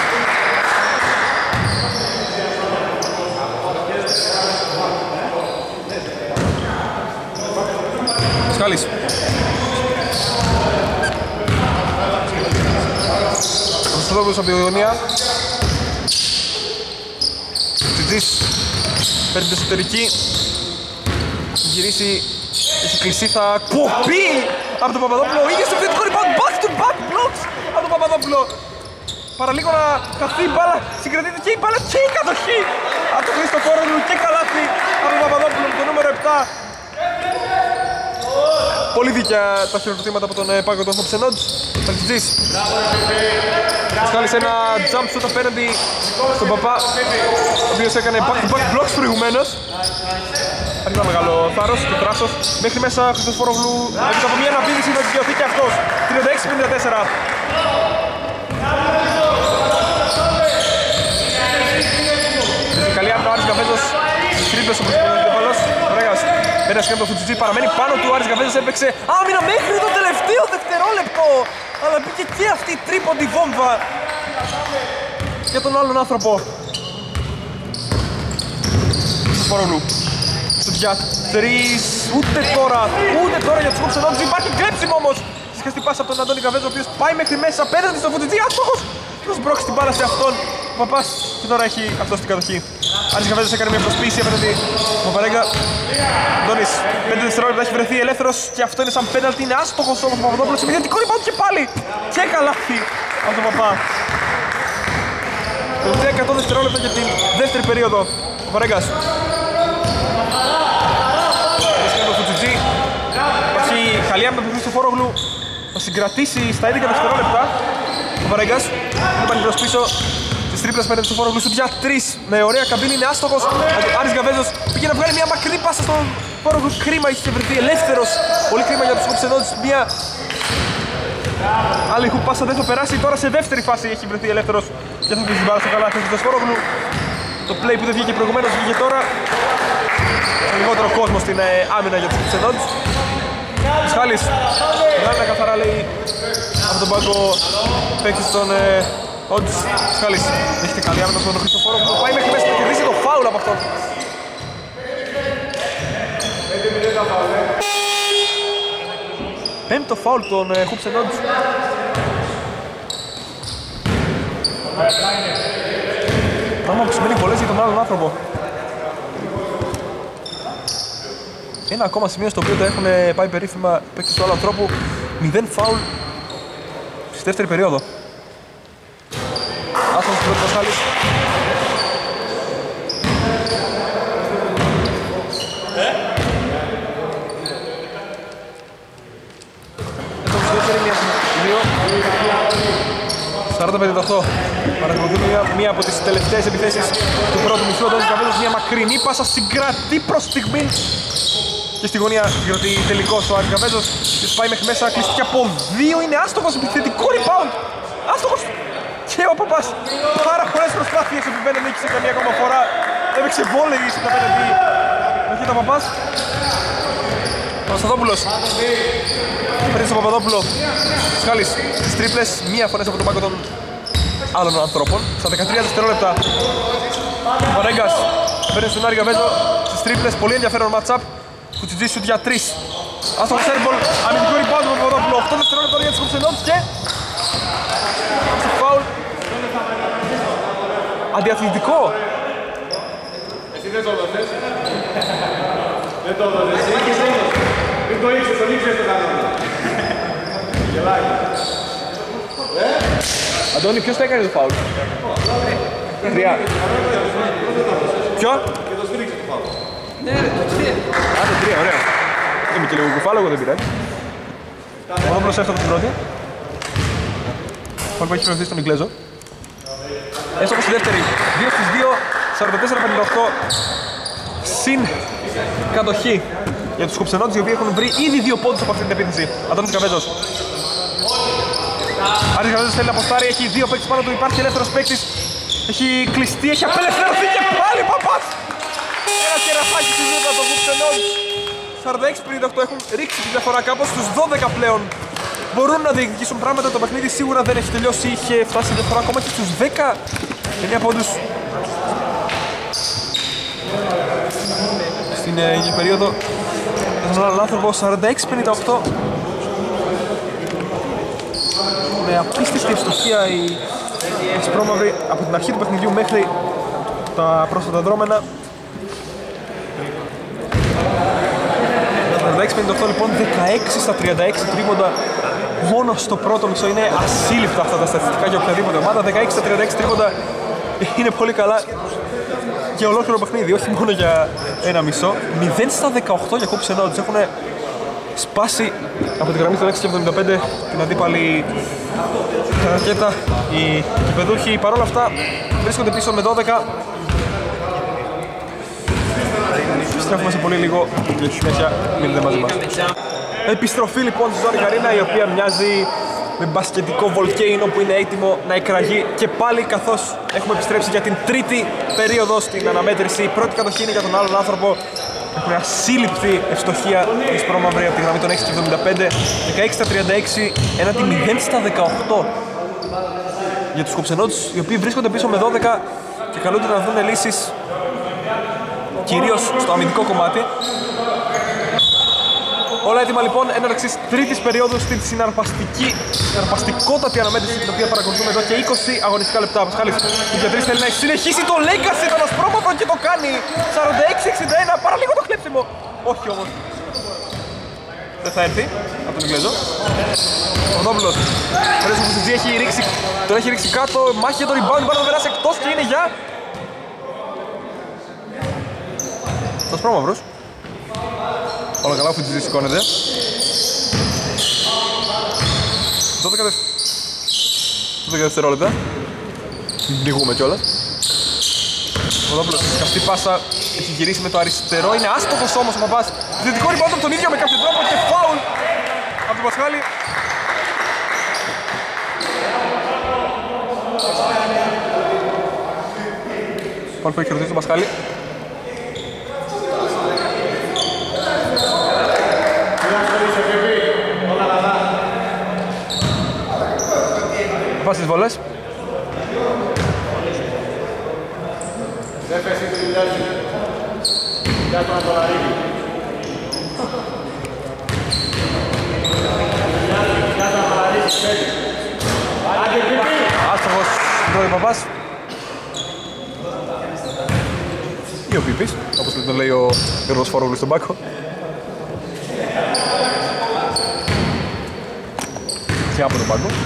Πασχάλης. Ο Παπαδόπουλος από τη γωνία. Τσιτζής παίρνει την εσωτερική. Γυρίσει, έχει κλειστεί, θα κοπεί από τον Παπαδόπουλο. Ο ίδιος στο επιθετικό rebound, back to back blocks από τον Παπαδόπουλο. Παραλίγο να χαθεί η μπάλα, συγκρατείται και η μπάλα και η κατοχή από τον Χριστοφόρογλου και καλάθι από τον Παπαδόπουλο, το νούμερο επτά. Πολύ δίκαια τα χειροκροτήματα από τον πάγκο του Κουψενόντς. Φαλτιτζής. Πασχάλης ένα jump shoot απέναντι στον Παπά, ο οποίος έκανε back to back blocks προηγουμένως. Αρκετά μεγάλο θάρρος και θράσος. Μέχρι μέσα Χριστοφόρογλου έπειτα από μια αναπήδηση να δικαιωθεί και αυτός. τριάντα έξι πενήντα τέσσερα. Καλή άμυνα ο Άρης Γαβέζος. Τρίπλες ο προσπαθής αντίπαλος. Ρέγας πέρασε και από το Φουτζιτζή, παραμένει πάνω του. Ο Άρης Γαβέζος έπαιξε άμυνα μέχρι το τελευταίο δευτερόλεπτο. Αλλά πήγε και αυτή η τρίποντη βόμβα για τον άλλον άνθρωπο. Χριστοφόρογλου. Για τρεις, ούτε τώρα, ούτε τώρα για τους Κουψενόντς. Υπάρχει κλέψιμο όμως. Σχέστη πάσα από τον Αντώνη Γαβέζο, ο οποίος πάει μέχρι μέσα, απέναντι στο Φουτζιτζή. Άστοχος! Τους μπρόξει την μπάλα σε αυτόν. Ο Παπάς και τώρα έχει αυτός την κατοχή. Άρης Γαβέζος έκανε μια προσποίηση απέναντι ο Βαρέγκα. Αντώνης, πέντε δευτερόλεπτα έχει βρεθεί ελεύθερος και αυτό είναι σαν πέναλτι. Είναι άστοχος όμως ο Παπαδόπουλος. Επιθετικό rebound και πάλι. Και καλάθι από τον Παπά. Τελευταία εκατό δευτερόλεπτα για την δεύτερη περίοδο. Ο Βαρέγκας. Βρίσκεται το Φουτζιτζή. Υπάρχει καλή άμυνα του Χριστοφόρογλου. Θα συγκρατήσει στα έντεκα δευτερόλεπτα. Ο Βαρέγκας. Δεν υπάρχει προς πίσω. Στις τρίπλες πέντε του Φόρογλου. Σουτ για τρεις. Με ωραία καμπίνη, είναι άστοχος. Άρης Γαβέζος πήγε να βγάλει μια μακρύ πάσα στον Φόρογλου. Κρίμα, είχε βρεθεί ελεύθερος. Πολύ κρίμα για τους Κοψενότες. Μια άλλη χουπ πάσα δεν θα περάσει. Τώρα σε δεύτερη φάση έχει βρεθεί ελεύθερος. Και θα πει την μπάλα στο καλάθι του Φόρογλου. Το play που δεν βγήκε προηγουμένως βγήκε τώρα. Λιγότερο κόσμο στην ε, άμυνα για τους Κοψενότες. Σχάλης. Λάνα καθαρά λέει από τον πάγκο παίκτης των ε, Όντως, Σχάλης. Έχετε καλή άμυνα από τον Χριστοφόρο που πάει μέχρι μέσα να κερδίσει το φάουλ από αυτόν. Πέμπτο φάουλ των ε, Χουψενόντους. Πράγμα που σημαίνει πολλές για τον άλλον άνθρωπο. Ένα ακόμα σημείο στο οποίο το έχουν πάει περίφημα παίκτες του άλλου ανθρώπου. Μηδέν φάουλ στη δεύτερη περίοδο. Άσχος του πρώτου Σχάλης. Εδώ στη δεύτερη, μία δύο. σαράντα πενήντα οκτώ. Παρακολουθούμε μία, μία από τις τελευταίες επιθέσεις του πρώτου μισού. Εδώ Γαβέζος μια μακρινή πάσα συγκρατεί προς στιγμή. Και στη γωνία γιατί τελικός ο Άρης Γαβέζος πάει μέχρι μέσα, κλειστική από δύο, είναι άστοχος, επιθετικό rebound. Άστοχος και ο Παπάς. Πάρα πολλές προσπάθειες επιμένει, νίκησε καμία ακόμα φορά. Έπαιξε βόλεϊ στην απέναντι. Έχει τον Παπάς. Ο Παπασταδόπουλος. Παίρνει στον Παπαδόπουλο. Σχάλης στις τρίπλες, μία φορές από τον πάγκο των άλλων ανθρώπων. Στα δεκατρία δευτερόλεπτα. Ο Βαρέγκας παίρνει στον Άρη Γαβέζο στις τρίπλες, πολύ ενδιαφέρον match-up. Κουτσιτζής σουτ για τρεις. Άστοχος airball, αμυντικό rebound από τον Παπαδόπουλο. οκτώ δευτερόλεπτα για τους Κοψενότες και στο φάουλ. Αντιαθλητικό. Εσύ δεν το έδωσες. Δεν το έδωσες. Δεν το ήξερες, τον ήξερες το κανόνα. Γελάει. Αντώνη, ποιος θα έκανε το φάουλ? Τρία. Ποιο? Και το στήριξε το φάουλ. Ναι ρε, το τρία. Α, το τρία, ωραία. Είμαι και λίγο κουφάλογο, δεν πειράζει. Ο Παπαδόπουλος έφτασε την πρώτη. Φάουλ που έχει προωθήσει στον Ιγκλέζο. Έστω στη δεύτερη. δύο στις δύο, σαράντα τέσσερα πενήντα οκτώ. Συν κατοχή για τους Κοψενότες, οι οποίοι έχουν βρει ήδη δύο πόντους από αυτή την επίθεση. Αντώνης Γαβέζος. Άρης Γαβέζος θέλει να αποστάρει, έχει δύο παίκτες πάνω του, υπάρχει ελεύθερος παίκτης. Έχει κλειστεί, έχει απελευθερωθεί και πάλι Παπάς! Ένα κεραφάκι στη ζούτα των Κοψενότες. σαράντα έξι πενήντα οκτώ έχουν ρίξει τη διαφορά κάπως στους δώδεκα πλέον. Μπορούν να διεκδικήσουν πράγματα, το παιχνίδι σίγουρα δεν έχει τελειώσει, είχε φτάσει η διαφορά ακόμα και στους δέκα. εννέα πόντους. Στην ε, περίοδο έναν άλλον άνθρωπο, σαράντα έξι πενήντα οκτώ. Με απίστευτη ευστοχία οι Σπρώμαυροι από την αρχή του παιχνιδιού μέχρι τα πρόσφατα δρόμενα. σαράντα έξι πενήντα οκτώ λοιπόν, δεκαέξι στα τριάντα έξι τρίποντα μόνο στο πρώτο μισό. Είναι ασύλληπτα αυτά τα στατιστικά για οποιαδήποτε ομάδα. δεκαέξι στα τριάντα έξι τρίποντα είναι πολύ καλά για ολόκληρο παιχνίδι, όχι μόνο για ένα μισό. μηδέν στα δεκαοκτώ για Κοψενότες. Έχουν σπάσει από την γραμμή του έξι εβδομήντα πέντε την αντίπαλη ρακέτα. Οι κηπεδούχοι παρόλα αυτά βρίσκονται πίσω με δώδεκα. Στρέφουμε σε πολύ λίγο για τη συνέχεια, μείνετε μαζί μας. Επιστροφή λοιπόν στη Ζόρι Καρίνα, η οποία μοιάζει με μπασκετικό βολκέινο που είναι έτοιμο να εκραγεί και πάλι, καθώς έχουμε επιστρέψει για την τρίτη περίοδο στην αναμέτρηση. Η πρώτη κατοχή είναι για τον άλλον άνθρωπο. Έχουν ασύλληπτη ευστοχία οι Σπρώμαυροι από τη γραμμή των έξι εβδομήντα πέντε. δεκαέξι στα τριάντα έξι, έναντι μηδέν στα δεκαοκτώ για τους Κοψενότες, οι οποίοι βρίσκονται πίσω με δώδεκα και καλούνται να δουν λύσεις κυρίως στο αμυντικό κομμάτι. Όλα έτοιμα λοιπόν έναρξης τρίτης περίοδου στην συναρπαστική, συναρπαστικότατη αναμέτρηση την οποία παρακολουθούμε εδώ και είκοσι αγωνιστικά λεπτά. Ο Πασχάλης του Κεντρής θέλει να συνεχίσει το Legacy, τον ασπρόμαυρο και το κάνει. σαράντα έξι εξήντα ένα, παραλίγο το χλέψιμο. Όχι όμως. Δεν θα έρθει από τον Ιγκλέζο. Ο Δόπουλος. Ο Φουτσιτζή έχει ρίξει, τον έχει ρίξει κάτω, μάχη για το rebound, πάνω να περάσει εκτός και είναι για... Το ασπρόμαυρος. Όλα καλά, ο Φουτσιτζής σηκώνεται. δώδεκα δευτερόλεπτα. Την πνιγούμε κιόλας. Ο Δόπουλος στη σκαφτή πάσα έχει γυρίσει με το αριστερό. Είναι άστοχος όμως ο Παπάς. Δυτικό rebound από τον ίδιο με κάποιο τρόπο και φάουλ από τον Πασχάλη. Φάουλ που έχει κερδίσει τον Πασχάλη. Πας στις βολές. Άστοχος τρώει ο Παπάς. Ή ο Πίπης, όπως το λέει ο Γιώργος Φορόγλου στον πάκο. Και από τον πάγκο.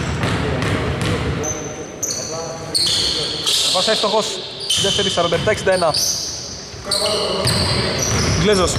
Πάσα εύστοχος, δεύτερη σαράντα επτά εξήντα ένα. Γκλέζος.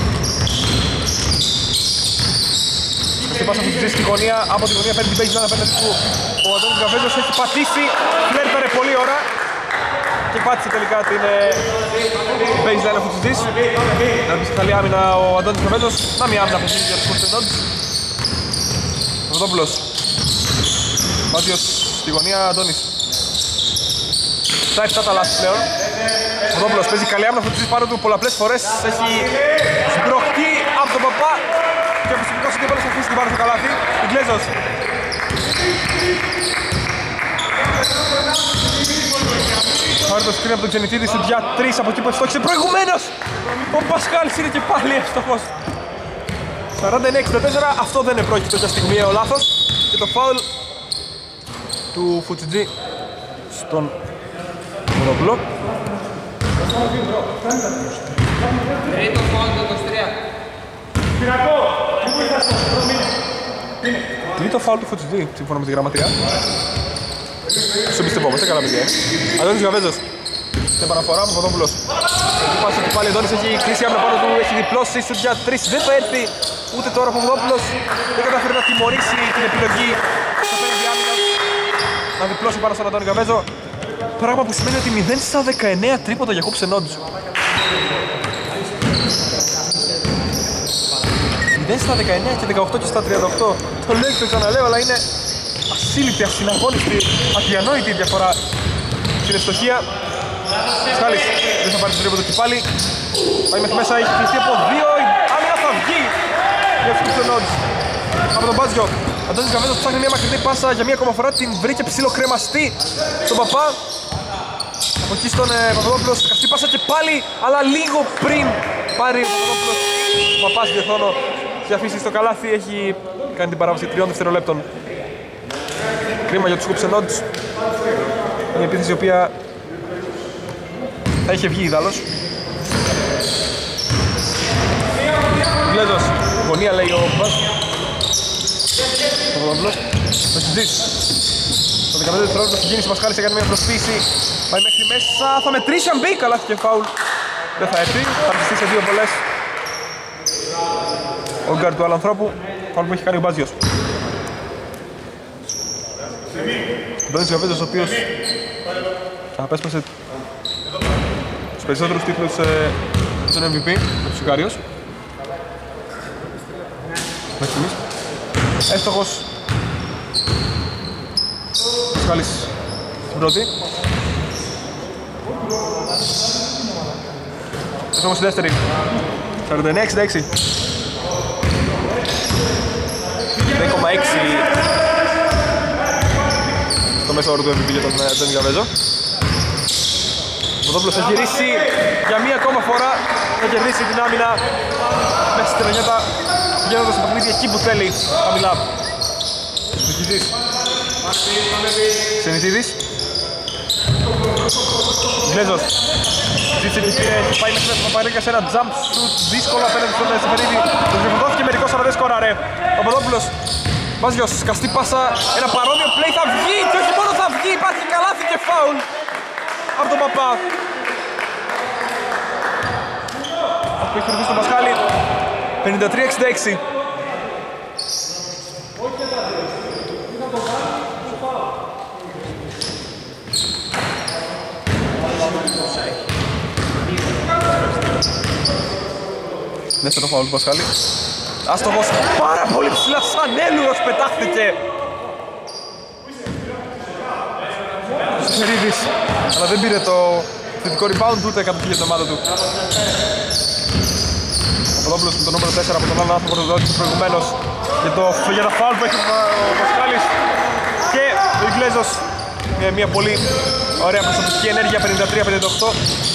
Στην πάσα που στη γωνία, από τη γωνία παίρνει την baseline απέναντι του. Ο Αντώνης Γκαβέζος έχει πατήσει, φλέρταρε πολύ ώρα και πάτησε τελικά την baseline αυτού της δις. Να μπει στη καλή άμυνα ο Αντώνης Γκαβέζος, να μια άμυνα που γίνει για τους Κωνσταντινόντους. Ο Δόπουλος. Μάτιος στη γωνία, Αντώνης. Τα εφτά τα λάθη πλέον. Ο Δόπουλος παίζει καλή άμυνα, θα του πάνω του πολλαπλές φορές. Έχει σμπροχτεί από τον Παπά και ο φυσικός αντίπαλος θα αφήσει την πάνω στο καλάθι. Ιγκλέζος. Πάρει το σκριν από τον Ξενιτίδη στην για τρεις από εκεί που ευστόχησε προηγουμένως. Ο Πασχάλης είναι και πάλι εύστοχος. σαράντα εννέα εξήντα τέσσερα, αυτό δεν είναι πρόκειτο για στιγμιαίο λάθος. Και το φάουλ του Φουτσιτζή στον Μουρόπουλο. Τρίτο φάουλ του είκοσι τρία. Τρίτο φάουλ του Φουτσιτζή, σύμφωνα με τη γραμματεία. Στο εμπιστευόμαστε, καλά παιδιά. Αντώνης Γκαβέζος. Στην επαναφορά από Ποδόπουλος. Εκεί πάσα και πάλι ο Αντώνης έχει κλείσει άμυνα πάνω του, έχει διπλώσει σουτ για τρεις. Δεν θα έρθει ούτε τώρα ο Ποδόπουλος. Δεν καταφέρει να τιμωρήσει την επιλογή στο πέντε άμυνα. Να διπλώσει πάνω στον Αντώνη Γκαβέζο. Πράγμα που σημαίνει ότι μηδέν στα δεκαεννέα τρίποτα για κόψε νόντους. μηδέν στα δεκαεννέα και δεκαοκτώ και στα τριάντα οκτώ. Το λέω και το ξαναλέω, αλλά είναι ασύλληπτη, ασυναγώνιστη, αδιανόητη η διαφορά στην ευστοχία. Σκάλης δεν θα πάρει το τρίποντο και πάλι. Πάει μέχρι μέσα, έχει κλειστεί από δύο. Η άμυνα θα βγει για τους κόψε νόντους. Από τον Μπάτζιο. Αντώνης Γκαβέζος ψάχνει μια μακρινή πάσα για μια ακόμα φορά, την βρήκε ψιλοκρεμαστή στον Παπά. Από εκεί στον ε, Παπαδόπουλο, καυτή πάσα και πάλι, αλλά λίγο πριν πάρει ο Παπαδόπουλος. Ο Παπάς διεθνώνω και αφήσει στο καλάθι, έχει κάνει την παράβαση τριών δευτερολέπτων. Κρίμα για τους Κουψενόντς. Μια επίθεση η οποία θα είχε βγει ιδάλλως. Γκλέζος, γωνία λέει ο Παπάς. Ο Παπαδόπουλος, ο Σιτζής. Στο δεκαπέντε δευτερόλεπτο στην κίνηση Πασχάλης έκανε μια προσποίηση. Πάει μέχρι μέσα, θα μετρήσει αν μπει, καλά και φάουλ. Δεν θα έρθει, θα αρκιστεί σε δύο βολές. Ο γκάρ του άλλου ανθρώπου, φάουλ που έχει κάνει ο Μπάζιος. Ο Ντόνις Γκαβέζος, ο οποίος απέσπασε τους περισσότερους τίτλους ε, στον εμ βι πι με τους Ικάριος. Μέχρι στιγμής. Εύστοχος. Πασχάλης στην πρώτη. Εύστοχος στη δεύτερη. σαράντα εννέα εξήντα έξι. μηδέν κόμμα έξι στο μέσο όρο του εμ βι πι για τον Ντόνι Γκαβέζο. Ο Ποδόπουλος θα γυρίσει για μία ακόμα φορά, θα κερδίσει την άμυνα μέσα στη τρενιέτα. πηγαίνοντας το παιχνίδι εκεί που θέλει χαμηλά. Νικητής. Ξενιτίδης. Γκλέζος. Ζήτησε και πήρε, πάει μέχρι τον Παπαρίγκα σε ένα jump shoot δύσκολο απέναντι στον Σεφερίδη. Το διευκολώθηκε μερικός αλλά δεν σκόραρε. Παπαδόπουλος. Βάζιος, σκαστή πάσα, ένα παρόμοιο play θα βγει και όχι μόνο θα βγει, υπάρχει καλάθι και φάουλ από τον Παπά. Αυτό έχει ρωτήσει τον Πασχάλη, πενήντα τρία εξήντα έξι. Δεύτερο φάουλ του Πασχάλη. Άστοχος, πάρα πολύ ψηλά σαν έλουρος πετάχθηκε. Σερίδης, αλλά δεν πήρε το θετικό rebound ούτε κατοχή για την ομάδα του. Ο Παπαδόπουλος με το νούμερο τέσσερα από τον άλλο άνθρωπο που το δόθηκε προηγουμένως για το, για το φάουλ που έχει ο Πασχάλης. Και ο Ιγκλέζος με μια πολύ ωραία προστατευτική ενέργεια, πενήντα τρία πενήντα οκτώ.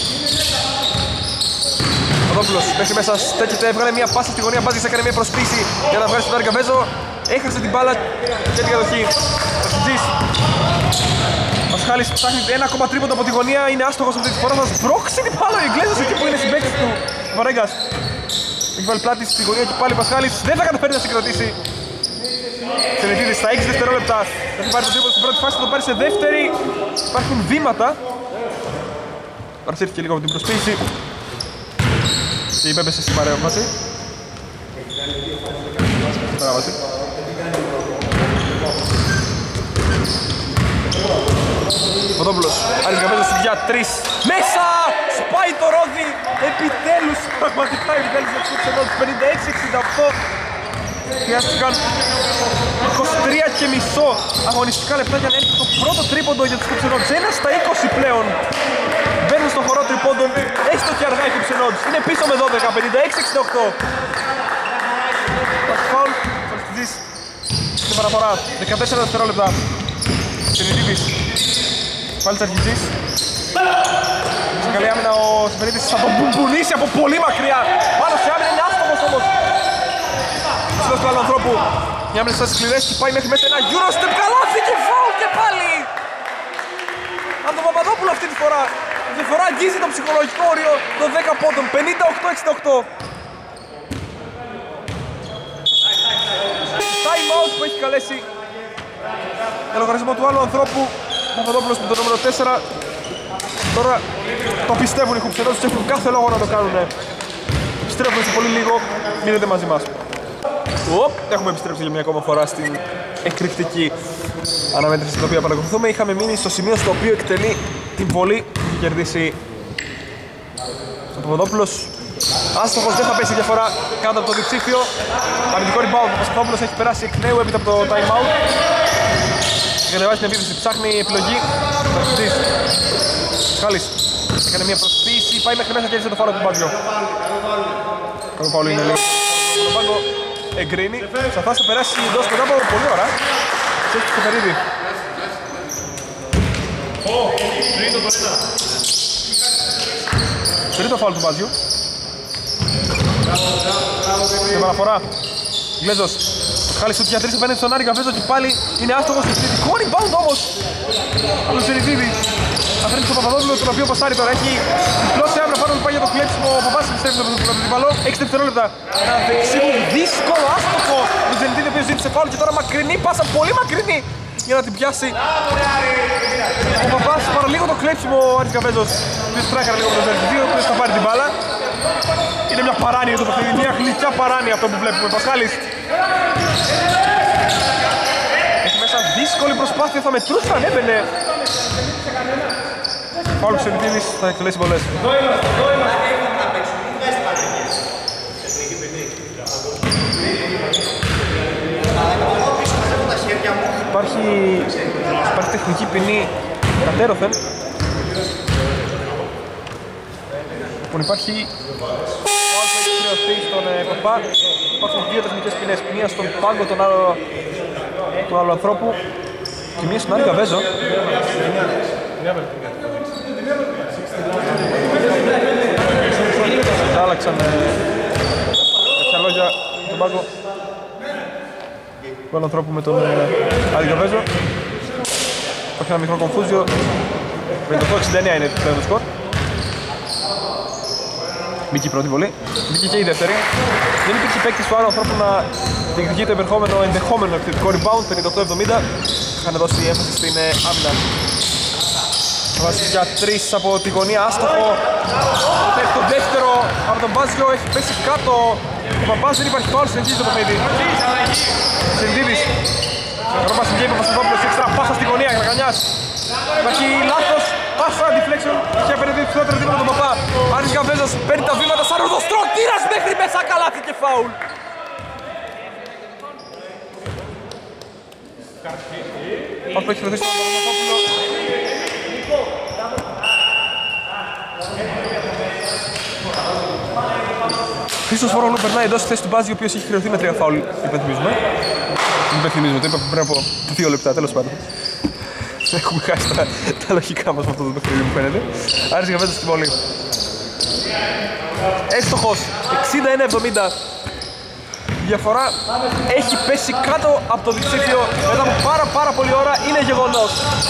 Παπαδόπουλος μέχρι μέσα, στέκεται, έβγαλε μια πάσα στη γωνία, Μπάζης έκανε μια προσποίηση για να βγάλει στον Άρη Καβέζο. Έχασε την μπάλα και την κατοχή. Αρχιτζής. Πασχάλης ψάχνει ένα ακόμα τρίποντο από τη γωνία, είναι άστοχος αυτή τη φορά, θα σπρώξει την μπάλα ο Ιγκλέζος εκεί που είναι συμπαίκτης του Βαρέγκας. Έχει βάλει πλάτη στη γωνία και πάλι ο Πασχάλης δεν θα καταφέρει να συγκρατήσει. Ξενιτίδης στα έξι δευτερόλεπτα έχει πάρει το τρίποντο στην πρώτη φάση, θα το πάρει σε δεύτερη. Υπάρχουν βήματα. Παρασύρθηκε λίγο από την προσποίηση. Και υπέπεσε στην παρέμβαση. Παρέμβαση. Παπαδόπουλος, Άρης Καβέζος για τρεις. Μέσα! Σπάει το ρόδι! Επιτέλους! Πραγματικά επιτέλους να τους εδώ τους πενήντα έξι εξήντα οκτώ. Χρειάστηκαν είκοσι τρία και μισό αγωνιστικά λεπτά για να έρθει το πρώτο τρίποντο για τους Κουψενότς. Ένα στα είκοσι πλέον. Μπαίνουν στον χορό τριπώντων, έστω και αργά οι Κουψενότς. Είναι πίσω με δώδεκα, πενήντα έξι εξήντα οκτώ. Τα φάουλ, θα αρχιδείς στην παραφορά, δεκατέσσερα δευτερόλεπτα. Σενιτίδης, πάλι της αρχιδείς. Σε καλή άμυνα ο Σεφερίδης θα τον μπουμπουνίσει από πολύ μακριά. Πάνω σε άμυνα, είναι άστοχος όμως. Ψηλός του άλλου ανθρώπου, μια άμυνα στις σκληρές και πάει μέχρι μέσα ένα Eurostep, καλάθι και φάουλ και πάλι. Αν τον Παπαδόπουλο αυτή τη φορά, αυτή τη φορά αγγίζει το ψυχολογικό όριο των δέκα πόντων, πενήντα οκτώ εξήντα οκτώ. Time out που έχει καλέσει για λογαριασμό του άλλου ανθρώπου, Παπαδόπουλος με το νούμερο τέσσερα. Τώρα το πιστεύουν οι Κουψενότς, τους έχουν κάθε λόγο να το κάνουν. Επιστρέφουμε σε πολύ λίγο, μείνετε μαζί μας. Οπ, έχουμε επιστρέψει για μια ακόμα φορά στην εκρηκτική αναμέτρηση στην οποία παρακολουθούμε. Είχαμε μείνει στο σημείο στο οποίο εκτελεί την βολή που έχει κερδίσει ο Παπαδόπουλος. Άστοχος, δεν θα πέσει διαφορά κάτω από το διψήφιο. Αμυντικό rebound, ο Παπαδόπουλος έχει περάσει εκ νέου έπειτα από το time out. Κατεβάζει την επίθεση, ψάχνει επιλογή. Χάλης, έκανε μια προσποίηση, πάει μέχρι μέσα και έρχεται το φάουλ του Μπάγκιο. Καλό φάουλ είναι λίγο. Το Μπάγκο εγκρίνει, θα θα περάσει εντός κοντά από πολύ ώρα. Σε έχει το Σεφερίδη. Τρίτο φάουλ του Μπάγκιου. Σε παραφορά, Γκλέζος. Χάλης του διατρήσει απέναντι στον Άρη Καβέζο και πάλι είναι άστοχος. Θετικό rebound όμως από τον Σεριδίδη. Αφήνει στον Παπαδόπουλο, τον οποίο πασάρει τώρα. Έχει διπλώσει άμυνα πάνω του, πάει για το κλέψιμο. Ο Παπάς επιστρέφει τον αντιπαλό. έξι δευτερόλεπτα. Ένα δεξί δύσκολο άστοχο. Τον Σεριδίδη ο οποίος ζήτησε φάουλ και τώρα μακρινή πάσα, πολύ μακρινή για να την πιάσει. Ο Παπάς παραλίγο το κλέψιμο ο Άρης Καβέζος. Ποιος τράκαρα λίγο με τον Σεριδίδη, ο οποίος θα πάρει την μπάλα. Είναι μια παράνοια το παιχνίδι, μια γλυκιά παράνοια αυτό που βλέπουμε. Πασχάλης. Έχει μέσα δύσκολη προσπάθεια, θα μετρούσε αν έμπαινε. Φάουλ Ξενιτίδης, θα εκτελέσει πολλές. Υπάρχει, υπάρχει τεχνική ποινή κατέρωθεν. Λοιπόν, υπάρχει φάουλ που έχει χρεωθεί στον Παπά. Υπάρχουν δύο τεχνικές ποινές, μία στον πάγκο τον άλλο, του άλλου ανθρώπου και μία στον Άρη Καβέζο. Άλλαξαν ε, τέτοια λόγια τον πάγκο. του άλλου ανθρώπου με τον Άρη Καβέζο. Υπάρχει ένα μικρό κομφούζιο. πενήντα οκτώ εξήντα εννέα είναι το σκορ. Μπήκε η πρώτη βολή, μπήκε και η δεύτερη. Δεν υπήρχε παίκτης του άλλου ανθρώπου να διεκδικεί το επερχόμενο ενδεχόμενο επιθετικό rebound. πενήντα οκτώ εβδομήντα. Είχαν δώσει έμφαση στην άμυνα. Βάζει για τρεις από τη γωνία, άστοχο. Έχει το δεύτερο από τον Μπάζιο, έχει πέσει κάτω. Ο Παπάς δεν υπάρχει φάουλ, συνεχίζει το παιχνίδι. Συνδίδης. Ρώμας στην Γκέιπα Παπασταθόπουλος, έξτρα πάσα στη γωνία, Γραγανιάς. Υπάρχει λάθος, πάσα, deflection. Έχει απέναντι ψηλότερο δίπλα τον Παπά. Άρης Καβέζος παίρνει τα βήματα σαν οδοστρωτήρας μέχρι μέσα, καλάθι και φάουλ. Φάουλ που έχει φροντίσει τον Παπασταθόπουλο. Χρήστος Φορόγλου περνάει εντός στη θέση του Μπάζη, ο οποίος έχει χρεωθεί με τρία φάουλ, υπενθυμίζουμε. Δεν υπενθυμίζουμε, το είπα πριν από δύο λεπτά, τέλος πάντων. Έχουμε χάσει τα, τα λογικά μας με αυτό το παιχνίδι που φαίνεται. Άρης Καβέζος στην βολή. Έστοχος, εξήντα ένα εβδομήντα. Η διαφορά έχει πέσει κάτω από το διψήφιο μετά από πάρα πάρα πολλή ώρα, είναι γεγονός.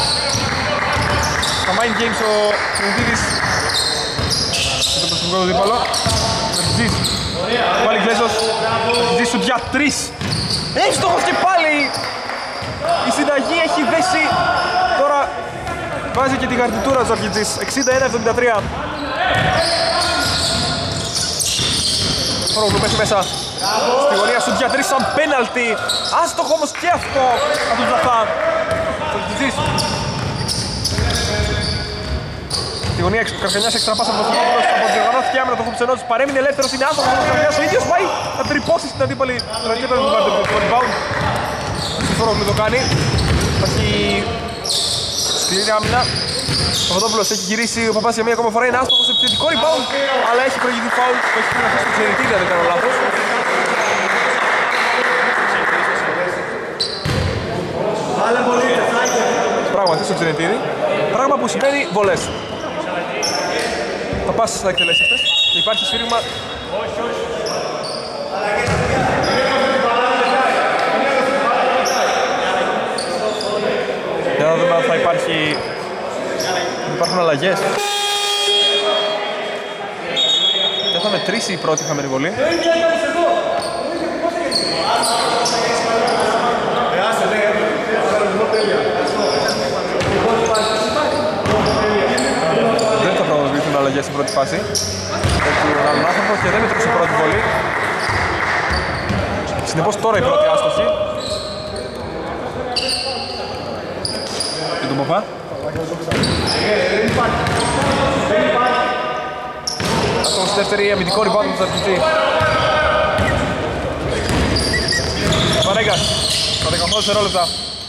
Στα mind games ο Συνδίδης με το προσωπικό του δίπαλο. Μερτζής, πάλι Γκλέζος, Μερτζής σου για τρεις. Έστοχος και πάλι! Η συνταγή έχει δέσει, τώρα βάζει και την καρτιτούρα του Αρχιτζής, εξήντα ένα εβδομήντα τρία. Φορόγλου μέχρι μέσα, στη γωνία σου για τρεις σαν πέναλτι. Άστοχο όμως και αυτό από τον Ζαφά. Αρχιτζής. Στη γωνία Καρκανιάς εξτραπάσα από τον Φωτόπουλος, αποδιοργανώθηκε άμυνα, το Χουψενότης παρέμεινε ελεύθερος, είναι άστοχος ο Καρκανιάς, ο ίδιος πάει να τρυπώσει στην αντίπαλη ρακέτα του Βάρτερ, το rebound. Στη Φορόγλου το κάνει, υπάρχει σκληρή άμυνα. Ο Φωτόπουλος έχει γυρίσει, ο Παπάς για μία ακόμα φορά, είναι άστοχος, επιθετικό rebound, αλλά έχει προηγηθεί φάουλ που έχει πριν αφήσει το Ξενιτίδη, αν δεν κάνω λάθος. Πράγματι στο Ξενιτίδη, πράγμα που σημαίνει βολές. Θα πας θα εκτελέσει αυτές και υπάρχει σφύριγμα. Για να δούμε αν θα υπάρχει... υπάρχουν αλλαγές. Δεν θα μετρήσει η πρώτη χαμένη βολή. Δεν θα πραγματοποιηθούν αλλαγές στην πρώτη φάση. Έχει έναν άλλον άνθρωπο και δεν μετρούσε η πρώτη βολή. Συνεπώς τώρα η πρώτη άστοχη. Και τον Παπά. Άστοχος στη δεύτερη, αμυντικό rebound του Ζαρκιτζή. Βαρέγκας, τα δεκαοκτώ δευτερόλεπτα.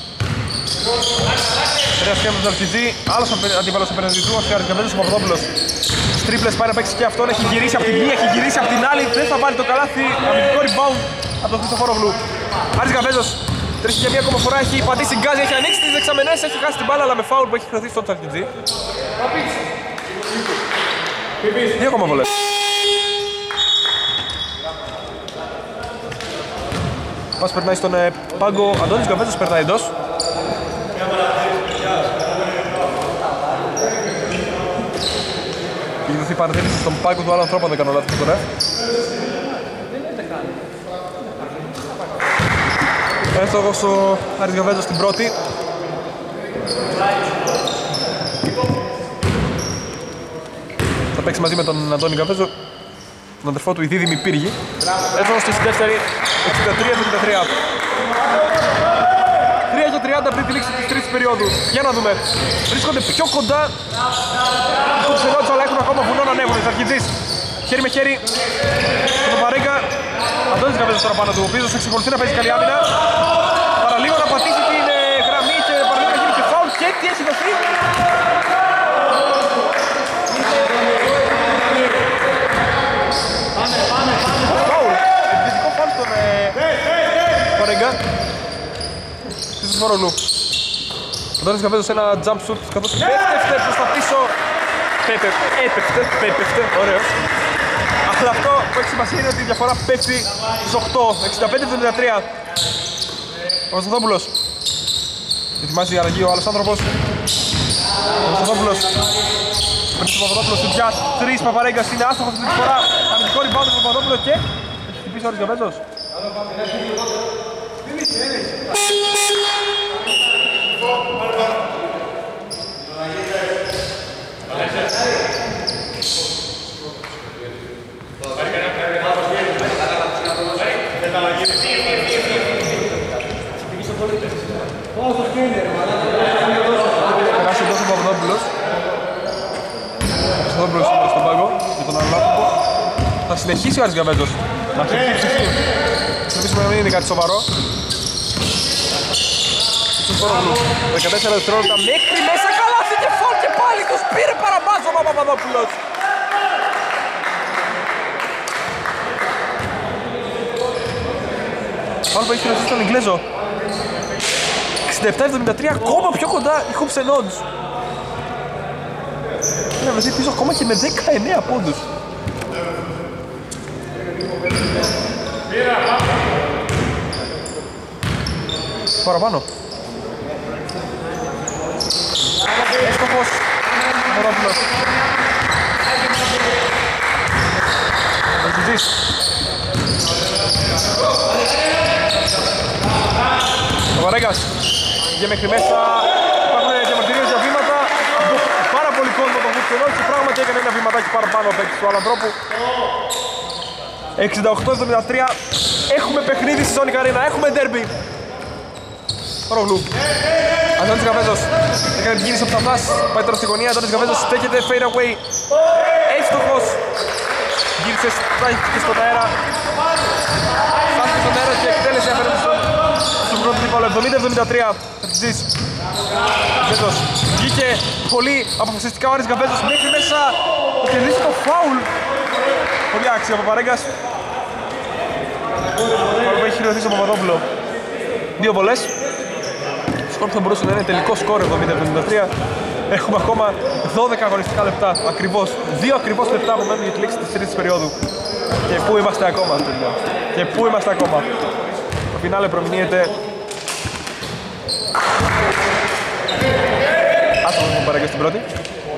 Τρία σχέδια του Ζαρκιτζή, άλλος αντίπαλος απέναντι του, ο Άρης Καβέζος, ο Παπαδόπουλος. Τρίπλες πάει να παίξει και αυτόν, έχει γυρίσει από την μία, έχει γυρίσει από την άλλη, δεν θα βάλει το καλάθι, αμυντικό rebound από τον Χρήστο Φορόγλου. Άρης Καβέζος, τρέχει για μία ακόμα φορά, έχει πατήσει γκάζι, έχει ανοίξει τις δεξαμενές, έχει χάσει την μπάλα, αλλά με φάουλ που έχει χρεωθεί στον Ζαρκιτζή. Δύο ακόμα βολές. Μας περνάει στον ε, πάγκο, Αντώνης Καβέζος περνάει εντός. Έχει δοθεί παρατήρηση στον πάγκο του άλλου ανθρώπου, αν δεν κάνω λάθος τώρα. Έστοχος ο Άρης Καβέζος στην πρώτη. Θα παίξει μαζί με τον Αντώνη Καβέζο, τον αδερφό του, η δίδυμη Πύργη. Έστοχος στη δεύτερη, εξήντα τρία εβδομήντα τρία. τρία και τριάντα πριν τη λήξη της τρίτης περίοδου. Για να δούμε. Βρίσκονται πιο κοντά στους Ξενότης, αλλά έχουν ακόμα βουνό να ανέβουν. Ζαρκιτζής, χέρι με χέρι με τον Παρέγκα. Αντώνης Καβέζος τώρα πάνω του, ο οποίος εξακολουθεί να παίζει καλή άμυνα. Παραλίγο να πατήσει την ε, γραμμή και παραλίγο να γίνει και φάουλ. Και τι έχει δοθεί. Φάουλ. Επιθετικό φάουλ στον ε, Παρέγκα. Χρήστος Φορόγλου. Ο Αντώνης Καβέζος ένα jump shoot καθώς πέφτευτε προς τα πίσω. Πέπε, έπεφτε, πέπεφτε, ωραίος. Αλλά αυτό που έχει σημασία είναι ότι η διαφορά πέφτει στους οκτώ, εξήντα πέντε εβδομήντα τρία. Ο Σταθόπουλος. Ετοιμάζει η αλλαγή ο άλλος άνθρωπος. Ο Σταθόπουλος. Παίρνει τον Παπαδόπουλο στο για τρεις. Παπαρέγκας είναι άστοχος αυτή τη φορά. Αμυντικό rebound του Παπαδόπουλο και έχει χτυπήσει ο Ριζαβέτζος. Περάσει εντός ο Παπαδόπουλος. Ο Παπαδόπουλος είναι στον πάγκο για τον Αναλάποπο. Θα συνεχίσει ο Άρης Γκαβέτζος να χτυπήσει ψυχή. Νομίζουμε να μην είναι κάτι σοβαρό. δεκατέσσερα δευτερόλεπτα μέχρι μέσα, καλάθι και φόλ και πάλι τους πήρε παραμπάζω ο Παπαδόπουλος. Πάλι που έχει χειριστεί στον Ιγκλέζο. εξήντα επτά εβδομήντα τρία, ακόμα πιο κοντά η Hoops and Odds. Είναι βρεθεί πίσω ακόμα και με δεκαεννέα πόντους. Παραπάνω. Έστοχος. Μωρόπουλος. Αρχιτζής. Παπαρέγκας. Για μέχρι μέσα. Υπάρχουν διαμαρτυρίες για βήματα. Πάρα πολύ κόσμο το Hoops και πράγματι έκανε ένα βηματάκι παραπάνω ο παίκτης του άλλου ανθρώπου. εξήντα οκτώ εβδομήντα τρία. Έχουμε παιχνίδι στη Sonic Arena. Έχουμε derby. Ρογλού. Αντώνης Γκαβέτζος. Έκανε την κίνηση ο Ψαφάς. Πάει τώρα στη γωνία. Αντώνης Γκαβέτζος στέκεται. Fade away. Εύστοχος. Γύρισε και στον αέρα. Στάθηκε στον αέρα και εκτέλεσε απέναντι στον πρώτο δίπολο. εβδομήντα εβδομήντα τρία. Τερτζής. Γκαβέτζος. Βγήκε πολύ αποφασιστικά ο Άρης Γκαβέτζος μέχρι μέσα. Θα κερδίσει το φάουλ. Πολύ άξιο ο Παπαρέγκας. Παρόλο που έχει χειροθεί στον Παπαδόπουλο. Δύο βολές. Σκορ που θα μπορούσε να είναι τελικό σκορ εβδομήντα εβδομήντα τρία. Έχουμε ακόμα δώδεκα αγωνιστικά λεπτά. Ακριβώς. Δύο ακριβώς λεπτά που μένουν για τη λήξη της τρίτης περίοδου. Και πού είμαστε ακόμα, παιδιά. Και πού είμαστε ακόμα. Το φινάλε προμηνύεται. Άστοχος μου παρέγγε στην πρώτη.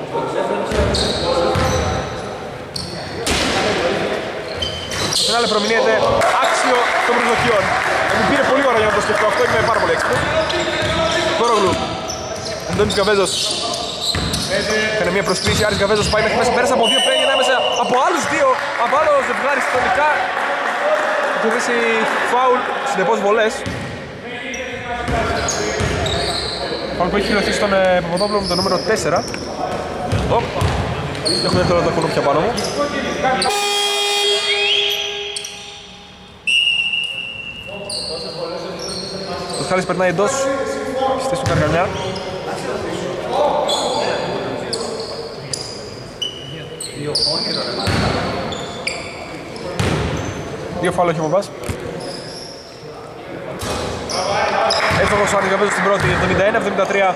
Το φινάλε προμηνύεται άξιο των προσδοκιών. Μου πήρε πολύ ώρα για να το σκεφτώ αυτό, είμαι πάρα πολύ έξυπνος. Κορόγλου. Αντώνης Γκαβέτζος. Έκανε μια προσκλήση, Άρης Γκαβέτζος πάει μέχρι μέσα, πέρασε από δύο πλέον ανάμεσα από άλλους δύο, από άλλο ζευγάρι συνολικά. Θα κερδίσει φάουλ, συνεπώς βολές. Φάουλ που έχει χειρωθεί στον ε, Παπαδόπουλο με το νούμερο τέσσερα. Οπ. Έχουμε τώρα τα κουνούπια πάνω μου. Ο Σχάλης περνάει εντός, στη θέση του Καργανιά. Δύο φάουλ έχει ο Παπάς. Εύστοχος ο Άρης Γκαβέτζος στην πρώτη, εβδομήντα ένα εβδομήντα τρία.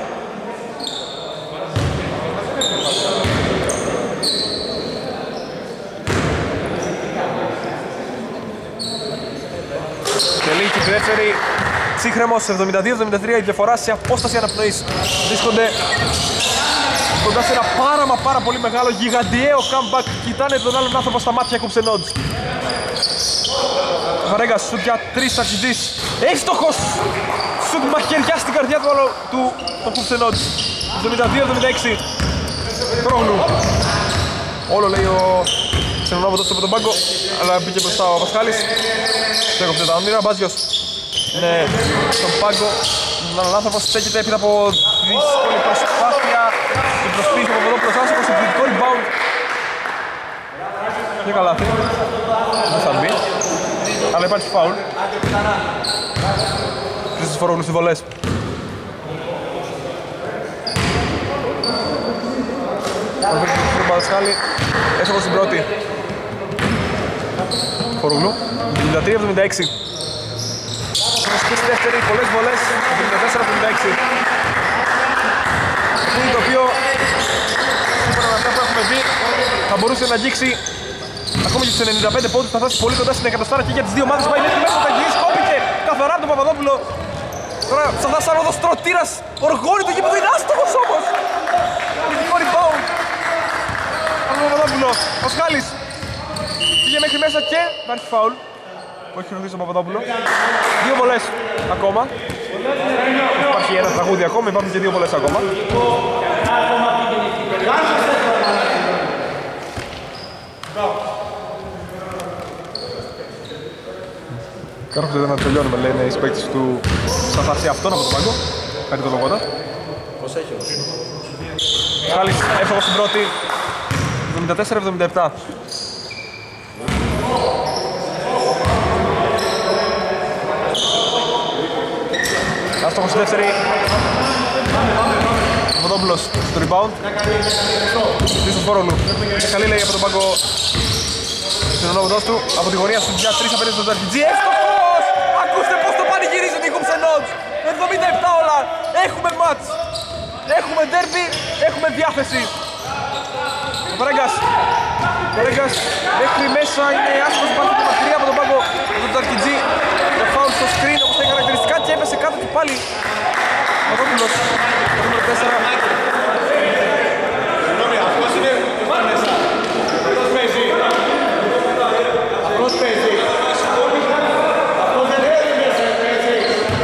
Τελεί και η δεύτερη. Σύγχρεμος εβδομήντα δύο εβδομήντα τρία, η διαφορά σε απόσταση αναπνοής. Βρίσκονται κοντά σε ένα πάρα μα πάρα πολύ μεγάλο γιγαντιαίο comeback. Κοιτάνε τον άλλον άνθρωπο στα μάτια, Hoops and Odds. Βαρέγκας, σουτ για τρεις, Αρχιτζής. Εύστοχος! Σουτ μαχαιριά στην καρδιά του άλλου του Hoops and Odds. εβδομήντα δύο εβδομήντα έξι. Τρόγλου. Όλο λέει ο ξενονόβοτος από τον πάγκο, αλλά μπήκε μπροστά ο Πασχάλης. Στέκοψε τα όνειρα, Μπάζιος. Είναι στον πάγκο, έναν άνθρωπο στέκεται έπειτα από δύσκολη προσπάθεια. Την προσπίση του Παπαδόπουλος, άσχος, επιθετικό rebound. Και καλάθι. Δεν θα μπει. Αλλά υπάρχει φάουλ. Χρήστος Φορόγλου στις βολές. Ο Βίκτορ του Πασχάλη, έσχος στην πρώτη. Φορόγλου, εβδομήντα τρία εβδομήντα έξι. Και στη δεύτερη, πολλές βολές, εβδομήντα τέσσερα εβδομήντα έξι. Είναι το οποίο, σύμφωνα με αυτά που έχουμε δει, θα μπορούσε να αγγίξει ακόμη και στους ενενήντα πέντε πόντους, θα φτάσει πολύ κοντά στην εκατοστάρα και για τις δύο ομάδες. Πάει μέχρι μέσα, θα γυρίσει, κόπηκε καθαρά τον Παπαδόπουλο. Τώρα ψαχνά σαν οδοστρωτήρας, οργώνει το γήπεδο, είναι άστοχος όμως. Ειδικό rebound από τον Παπαδόπουλο. Ο Σχάλης πήγε μέχρι μέσα και υπάρχει φάουλ που έχει χειροθήσει τον Παπαδόπουλο. Δύο βολές ακόμα. Υπάρχει ένα τραγούδι ακόμα, υπάρχουν και δύο βολές ακόμα. Κάρφος δεν να τελειώνουμε, λένε οι παίκτες του σαν φάση αυτόν από τον πάγκο. Κάτι το λογότα. Πώς έχει όμως. Σχάλης έφαγος στην πρώτη, εβδομήντα τέσσερα εβδομήντα επτά. Άστοχος στη δεύτερη. Παπαδόπουλος στο rebound. Πίσω στο Φόρολου. Καλή λέει από τον πάγκο στην ονόματός του. Από τη γωνία σου για τρεις απέναντι στον Τζαρκιτζή. Έστοχος! Ακούστε πως το πανηγυρίζουν οι Χουψενότς. εβδομήντα επτά όλα. Έχουμε μάτς. Έχουμε ντέρμπι. Έχουμε διάθεση. Ο Παρέγκας. Ο Παρέγκας μέχρι μέσα είναι άσχος. Υπάρχει και μακριά από τον πάγκο του Τζαρκιτζή. Το φάουλ στο screen όπως τα χαρακτηριστικά και έπεσε κάτω και πάλι. Ο Παπαδόπουλος. Το νούμερο τέσσερα. Συγγνώμη, αυτός είναι ο μέσα. Αυτός παίζει. Αυτός παίζει. Αυτός δεν παίζει μέσα, παίζει.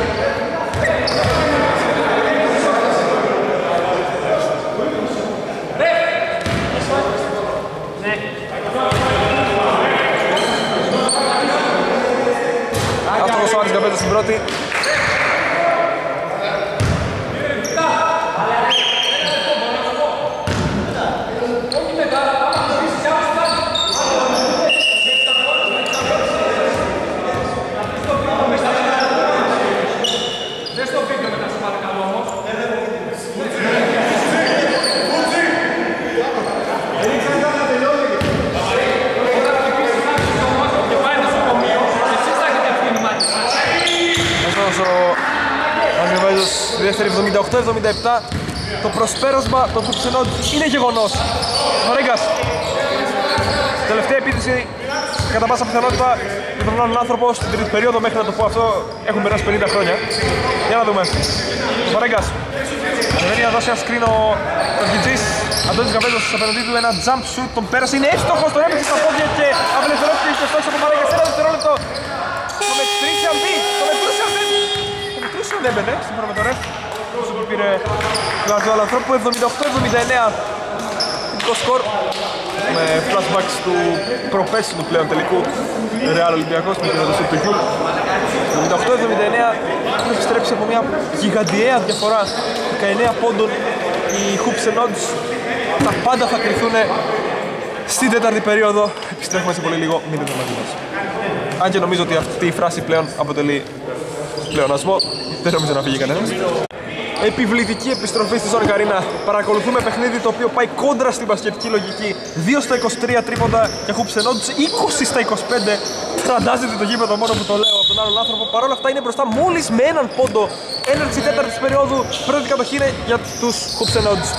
Αυτός ο Άρης Γαμπέτος στην πρώτη. Δεύτερη εβδομήντα οκτώ εβδομήντα επτά. Το προσπέρασμα των Χουψενότς είναι γεγονός. Μαρέγκας. Τελευταία επίθεση κατά πάσα πιθανότητα για τον άλλον άνθρωπο στην τρίτη περίοδο. Μέχρι να το πω αυτό έχουν περάσει πενήντα χρόνια. Για να δούμε. Μαρέγκας. Ανεβαίνει να δώσει ένα screen ο Τζαρκιτζής. Αντώνης Γαβέλος απέναντί του ένα jump shoot. Τον πέρασε, είναι εύστοχος, τον έπαιξε στα πόδια και απελευθερώθηκε και στόχος από Μαρέγκας. Ένα δευτερόλεπτο. Το μετρήσει αν μπει. Το μετρούσε αν μπει. Δεν έμπαινε, σύμφωνα με το ρεφ. Όσο που πήρε το άλλο ανθρώπου, εβδομήντα οκτώ εβδομήντα εννέα το σκορ. Με flashbacks του προπέσινου πλέον τελικού Real Ολυμπιακός με την έδωση του Γιούλ. εβδομήντα οκτώ εβδομήντα εννέα έχουν επιστρέψει από μια γιγαντιαία διαφορά δεκαεννέα πόντων. Οι Χουψενότς τα πάντα θα κρυθούν στην τέταρτη περίοδο. Επιστρέφουμε σε πολύ λίγο, μείνετε μαζί μας. Αν και νομίζω ότι αυτή η φράση πλέον αποτελεί πλεονασμό, δεν νομίζω να φύγει κανένας. Επιβλητική επιστροφή στη Ζώνη Καρίνα. Παρακολουθούμε παιχνίδι το οποίο πάει κόντρα στην μπασκετική λογική. δύο στα είκοσι τρία τρίποντα για Χουψενότς, είκοσι στα είκοσι πέντε. Φαντάζεται το γήπεδο μόνο που το λέω από τον άλλον άνθρωπο. Παρ' όλα αυτά είναι μπροστά μόλις με έναν πόντο. Έναρξη τέταρτης περίοδου. Πρώτη κατοχή είναι για τους Χουψενότς.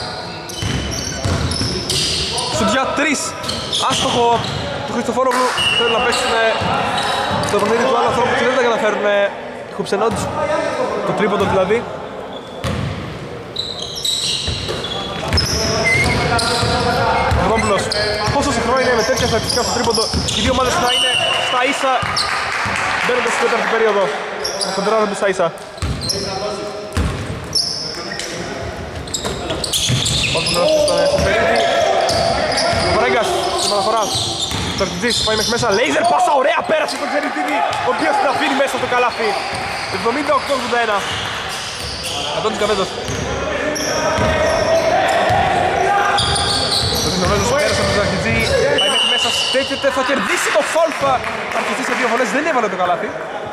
Σουτιά τρεις. Άστοχο του Χριστοφόρογλου. Θέλουν να παίξουν στο παιχνίδι του άλλου ανθρώπου και δεν τα καταφέρουν οι Χουψενότς. Το τρίποντο δηλαδή. Ο Παπαδόπουλος. Πόσο συχνό είναι με τέτοια στατιστικά στο τρίποντο. Οι δύο ομάδες να είναι στα ίσα. Μπαίνοντας στην τέταρτη περίοδο. Να κοντράρονται στα ίσα. Όσο να έρθει στον Εφοπερίδη. Ο Παρέγκας στην αναφορά. Ο Τζαρκιτζής πάει μέχρι μέσα. Λέιζερ πάσα ωραία πέρασε τον Ξενιτίδη. Ο οποίος την αφήνει μέσα στο καλάθι. εβδομήντα οκτώ ογδόντα ένα. Αντώνης Καβέντος. Ο Καβέντος πέρασε τον Τζαρκιτζή. Πάει μέχρι μέσα, στέκεται, θα κερδίσει το φάουλ. Θα αρχίσει σε δύο βολές, δεν έβαλε το καλάθι.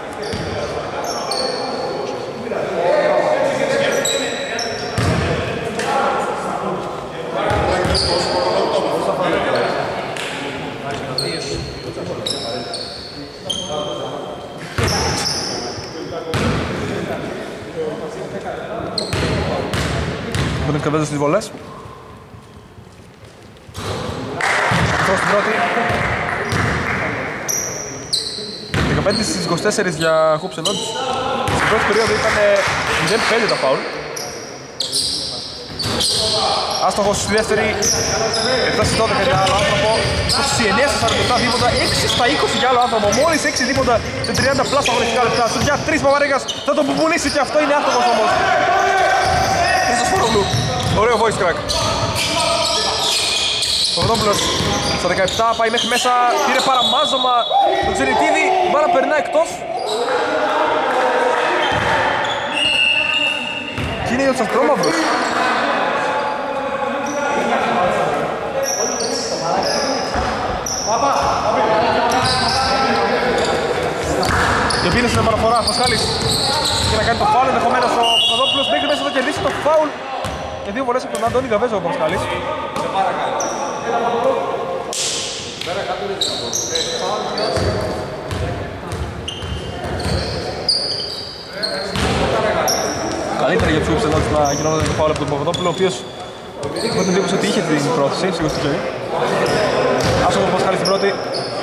Τον Καβέντος στις βολές. Αυτό στην πρώτη. πέντε στις είκοσι τέσσερα για Hoops and Odds. Στην πρώτη περίοδο ήταν μηδέν πέντε τα φάουλ. Άστοχος στη δεύτερη, επτά στις δώδεκα για άλλο άνθρωπο, είκοσι εννέα στα σαράντα επτά δίποτα, έξι στα είκοσι για άλλο άνθρωπο, μόλις έξι δίποτα σε τριάντα πλάς αγωνιστικά λεπτά. Στο για τρεις Παπαρέγκας θα τον πουμπουνίσει και αυτό είναι άστοχος όμως. Χρήστος Φορόγλου, ωραίο voice crack. Ο Παπαδόπουλος στα δεκαεπτά πάει μέχρι μέσα, πήρε παραμάζωμα το Τζεριτίδη, η μπάλα περνά εκτός. Και είναι ο Τσαστρόμαυρος. Και πήρε στην επαναφορά, Πασχάλης και να κάνει το φάουλ, ενδεχομένως ο Παπαδόπουλος μέχρι μέσα θα κερδίσει το φάουλ και δύο βολές από τον Αντώνη Γαβέζο ο Πασχάλης. Καλύτερα για τους Hoops and Odds να γινόταν το φάουλ από τον Παπαδόπουλο, ο οποίος με την εντύπωση ότι είχε την πρόθεση, σίγουρα στη ζωή. Άσο ο Πασχάλης στην πρώτη.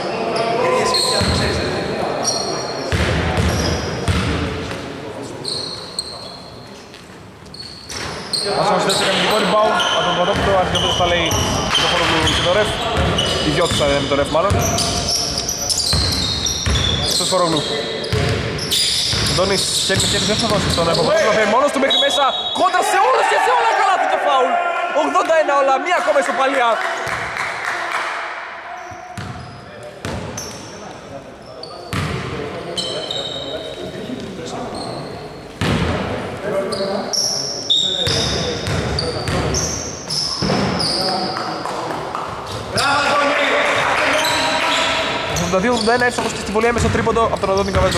Άσο στη δεύτερη κανονικό rebound από τον Παπαδόπουλο, άρχισε αυτό θα λέει το χώρο του Σιδωρεύ. Οι δυο τους θα λένε το ρεφ μάλλον. Στο Σφορόγλου. Αντώνης χέρι με χέρι δεν θα δώσει στον Παπαδόπουλο, θα μόνος του μέχρι μέσα, κόντρα σε όλους και σε όλα καλά το φάουλ. ογδόντα ένα όλα, μία ακόμα ισοπαλία. ογδόντα δύο ογδόντα ένα εύστοχος και στην βολή έμεσο τρίποντο από τον Αντώνη Καβέζο.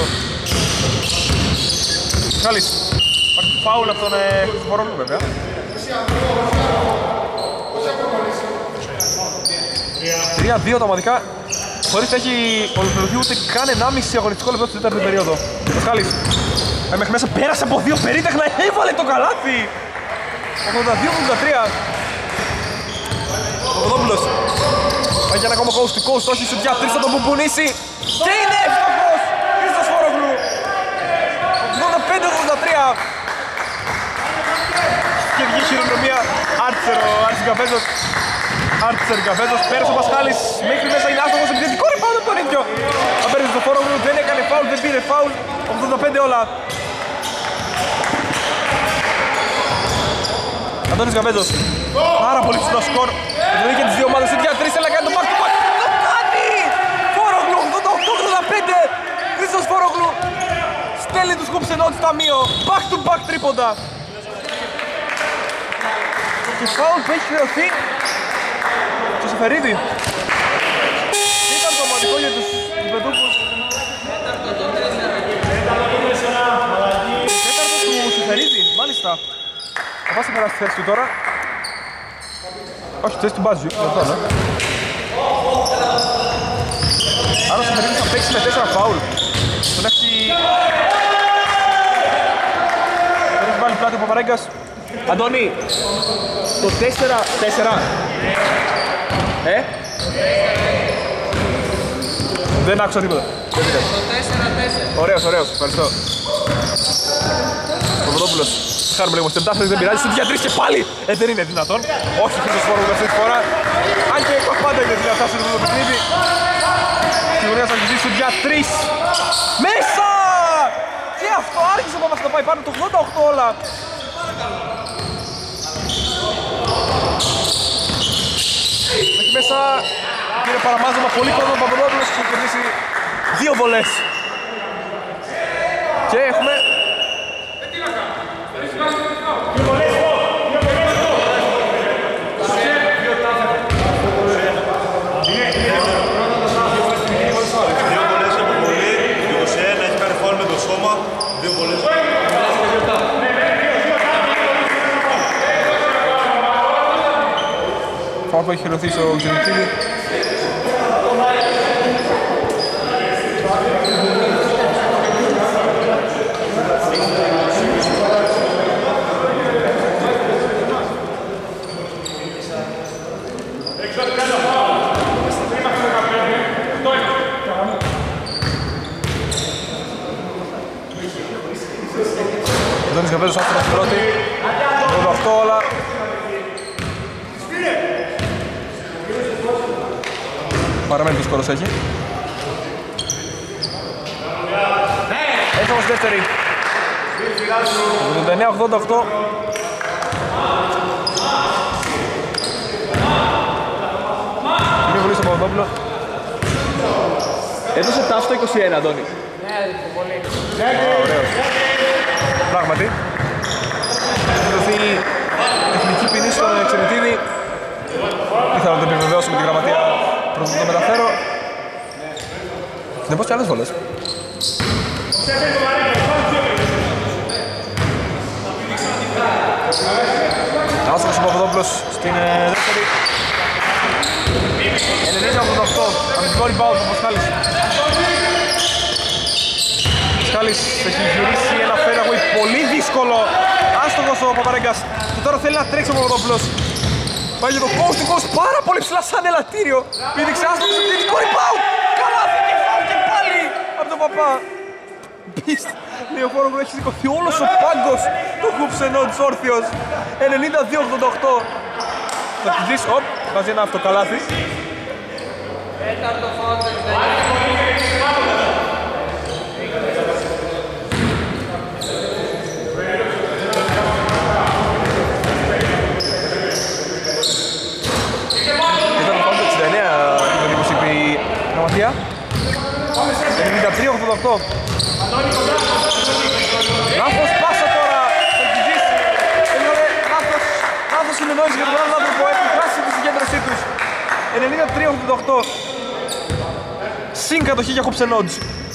Χάλης. Υπάρχει φάουλ από τον Φορόγλου βέβαια. τρία δύο τα ομαδικά, χωρίς να έχει ολοκληρωθεί ούτε καν ενάμιση αγωνιστικό λεπτό στην τέταρτη περίοδο. Πασχάλης. Μέχρι μέσα πέρασε από δύο περίτεχνα, έβαλε το καλάθι. ογδόντα δύο ογδόντα τρία. Ο Παπαδόπουλος. Πάει για ένα ακόμα coast to coast, όχι σου τρεις θα τον πουμπουνίσει. Και είναι εύστοχος! Χρήστος Φορόγλου. ογδόντα πέντε ογδόντα τρία. Και βγει η χειρονομία. Άρτσερ ο Άρης Καφέζος. Άρτσερ Καφέζος. Πέρασε ο Πασχάλης. Μέχρι μέσα είναι άστοχος. Επιθετικό rebound από τον ίδιο. Απέρασε στο Φορόγλου. Δεν έκανε φάουλ, δεν πήρε φάουλ. ογδόντα πέντε όλα. Αντώνης Καφέζος. Πάρα πολύ ψηλό σκορ. Δεν είχε τις δύο ομάδες σε τρία τρία, έλα κάνει το back to back. Το κάνει! Φορόγλου ογδόντα οκτώ ογδόντα πέντε. Χρήστος Φορόγλου στέλνει τους Hoops and Odds ταμείο. Back to back τρίποντα. Και φάουλ που έχει χρεωθεί στο Σεφερίδη. Ήταν το ομαδικό για τους Πετούχους. Τέταρτο του Σεφερίδη, μάλιστα. Θα πας να περάσει τη θέση του τώρα. Όχι, τη θέση του Μπάτζιου, εδώ, ναι. Άρα ο Σεφερίδης θα παίξει με τέσσερα φάουλ. Τον έχει... Τον έχει βάλει πλάτη ο Παπαρέγκας. Αντώνη, το τέσσερα τέσσερα. Ε? Δεν άκουσα τίποτα. Το τέσσερα τέσσερα. Ωραίος, ωραίος, ευχαριστώ. Ο Παπαδόπουλος. Χάρουμε λίγο, στεπτάφρες δεν πειράζει, στους τρεις και πάλι! Ε, δεν είναι δυνατόν. Όχι, Χρήστος Φορόγλου αυτή τη φορά. Αν και πάντα είναι δυνατά σε αυτό το παιχνίδι. Στη γωνία θα αρχίσει στους τρεις. Μέσα! Και αυτό άρχισε όμως να πάει πάνω το ογδόντα οκτώ όλα. Εκεί μέσα πήρε παραμάζωμα πολύ κόσμο ο Παπαδόπουλος και έχει κερδίσει δύο βολές. Και έχουμε... Φάουλ που έχει χειρωθεί στο Ξενιτίδη. Αντώνης Γαβέζος άστρος στην πρώτη. ογδόντα οκτώ όλα. Παραμένει ποιος σκόρος έχει. Έχει όμως δεύτερη. ογδόντα εννέα ογδόντα οκτώ. Είναι πολύ στον Παπαδόπουλο. Έδωσε τάφ το είκοσι ένα, Αντώνη. Ναι, πολύ. Ωραίος. Πράγματι. Έχει δοθεί τεχνική ποινή στον Ξενιτίδη. Ήθελα να το επιβεβαιώσω με τη γραμματεία πρωτού το μεταφέρω. Συνεπώς και άλλες βολές. Άστρος ο Παπαδόπουλος στην ε, δεύτερη. ενενήντα ογδόντα οκτώ. Αμυντικό rebound από Πασχάλης. Πασχάλης έχει γυρίσει ένα fairway πολύ δύσκολο. Άστοχος ο Παπαρέγκας. Και τώρα θέλει να τρέξει ο Παπαδόπουλος. Πάει για το coast to coast πάρα πολύ ψηλά σαν ελαττήριο. Πήδηξε άστοχος αμυντικό rebound. Καλά και φάου και πάλι από τον Παπά. Μπίστ, λέει ο Φόρογλου, έχει σηκωθεί όλος ο πάγκος του Χουψενόντς όρθιος. ενενήντα δύο ογδόντα οκτώ. Θα χτυπήσεις, οπ, βάζει ένα αυτοκαλάθι. Τέταρτο φάουλ το εξήντα εννέα την εντύπωση είπε η γραμματεία. ενενήντα τρία ογδόντα οκτώ. Λάθος πάσα τώρα, θα εκδικήσει. Έγινε λάθος, λάθος συνεννόηση για τον άλλο άνθρωπο, έχει χάσει τη συγκέντρωσή τους. ενενήντα τρία ογδόντα οκτώ. Συν κατοχή για Χουψενόντς.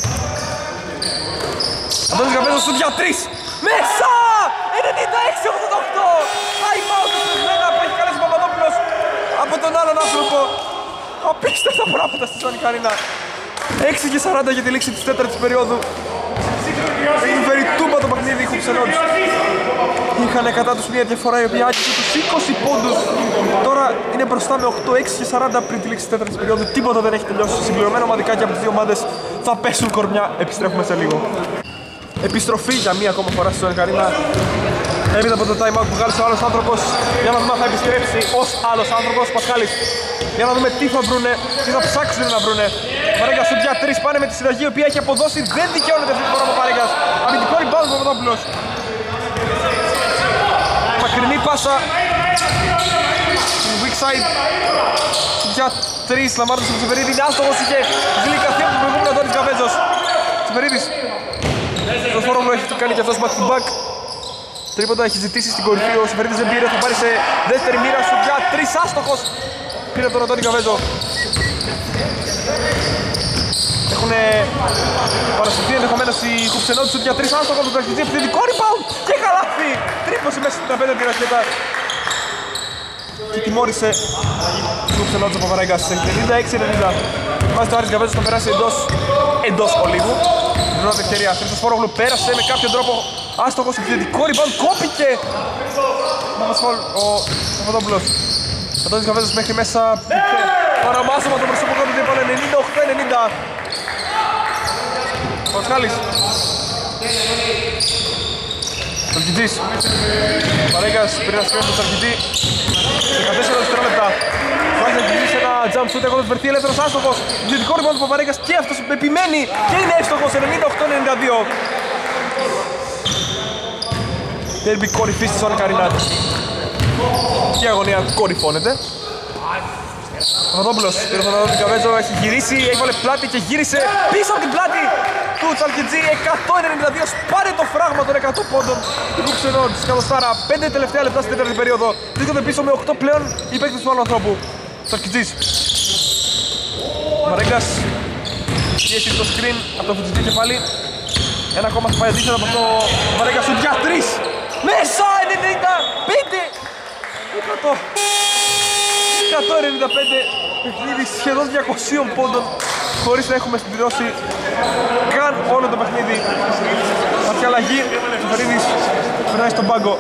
Αντώνης Γαβέζος σου για τρεις. Μέσα! ενενήντα έξι ογδόντα οκτώ. Time out εσπεσμένα που έχει καλέσει ο Παπαδόπουλος από τον άλλον άνθρωπο. Απίστευτα πράγματα στη Σόνικ Αρίνα. έξι και σαράντα για τη λήξη της τέταρτης περίοδου. Είναι βεριτούμπα το παιχνίδι οι Χουψενόντς. Είχαν κατά τους μια διαφορά η οποία άκουσε τους είκοσι πόντους. Τώρα είναι μπροστά με οκτώ έξι και σαράντα πριν τη λήξη της τέταρτης περίοδου. Τίποτα δεν έχει τελειώσει. Συμπληρωμένα ομαδικά και από τις δύο ομάδες θα πέσουν κορμιά. Επιστρέφουμε σε λίγο. Επιστροφή για μία ακόμα φορά στη Σόνικ Αρίνα. Έπειτα από το time out που βγάλει ο άλλος άνθρωπος. Για να δούμε αν θα επιστρέψει ως άλλος άνθρωπος. Πασχάλης. Για να δούμε τι θα βρούνε, τι θα ψάξουν να βρούνε. Παρέγκας σου για τρεις πάνε με τη συνταγή η οποία έχει αποδώσει. Δεν δικαιώνεται αυτή τη φορά από Παρέγκας. Αμυντικό rebound ο Παπαδόπουλος. Μακρινή πάσα. Στην weak side. Για τρεις λαμβάνοντας τον Τσιπερίδη. Είναι άστοχος, είχε γλυκαθεί από τον προηγούμενο Αντώνης Γαβέζος. Τσιπερίδης. Το Φόρογλου έχει κάνει και αυτός back to back. Τρίποτα έχει ζητήσει στην κορυφή, ο Σιφερίδης δεν πήρε, θα πάρει σε δεύτερη μοίρα σου για τρεις άστοχος. Πήρε τον Αντώνη Γαβέζο. Έχουν παρασυρθεί ενδεχομένως οι Χουψενόντς για τρεις άστοχος, του τραχτητή επιθετικό rebound και καλάθι. Τρίπωση μέσα στην πέντε τη ρακέτα. Και τιμώρησε τους Χουψενόντς ο Παπαρέγκας σε ενενήντα έξι ενενήντα. Βάζει το Άρης Γαβέζος να περάσει εντός, εντός ολίγου. Την πρώτη ευκαιρία, Χρήστος Φόρογλου πέρασε με κάποιον τρόπο άστοχος, επιθετικό rebound, κόπηκε ο Παπαδόπουλος. Αντώνης Γαβέζος μέχρι μέσα, παραμάσωμα το προσωπικό του τύπων, ενενήντα οκτώ ενενήντα. Ο Πασχάλης. Τολκιτζής. Παρέγκας πήρε να σκέφτεται τον Τολκιτζή. δεκατέσσερα δευτερόλεπτα. Βάζει να κινήσει ένα jump shoot, έχοντας βρεθεί ελεύθερος άστοχος. Επιθετικό rebound του Παπαρέγκας και αυτός επιμένει και είναι εύστοχος, ενενήντα οκτώ ενενήντα δύο. Derby κορυφής της Σόνικ Αρίνα. Και η αγωνία κορυφώνεται. Παπαδόπουλος πήρε τον Αντώνη Γαβέζο, έχει γυρίσει, έβαλε πλάτη και γύρισε πίσω από την πλάτη του Τσαλκιτζή. εκατόν ενενήντα δύο, σπάρε το φράγμα των εκατό πόντων του Χουψενόντς. Καλωστάρα, πέντε τελευταία λεπτά στην τέταρτη περίοδο. Βρίσκονται πίσω με οκτώ πλέον οι παίκτες του άλλου ανθρώπου. Τσαλκιτζής. Μαρέγκας πιέσει στο screen από το φουτζιτή κεφάλι. Ένα ακόμα θα πάει αντίθετα από το Μαρέγκας σου για τρεις. Μέσα ενενήντα πέντε. εκατόν ενενήντα πέντε. Παιχνίδι σχεδόν διακοσίων πόντων χωρίς να έχουμε συμπληρώσει καν όλο το παιχνίδι. Αυτή αλλαγή, ο Φερίδης περνάει στον πάγκο.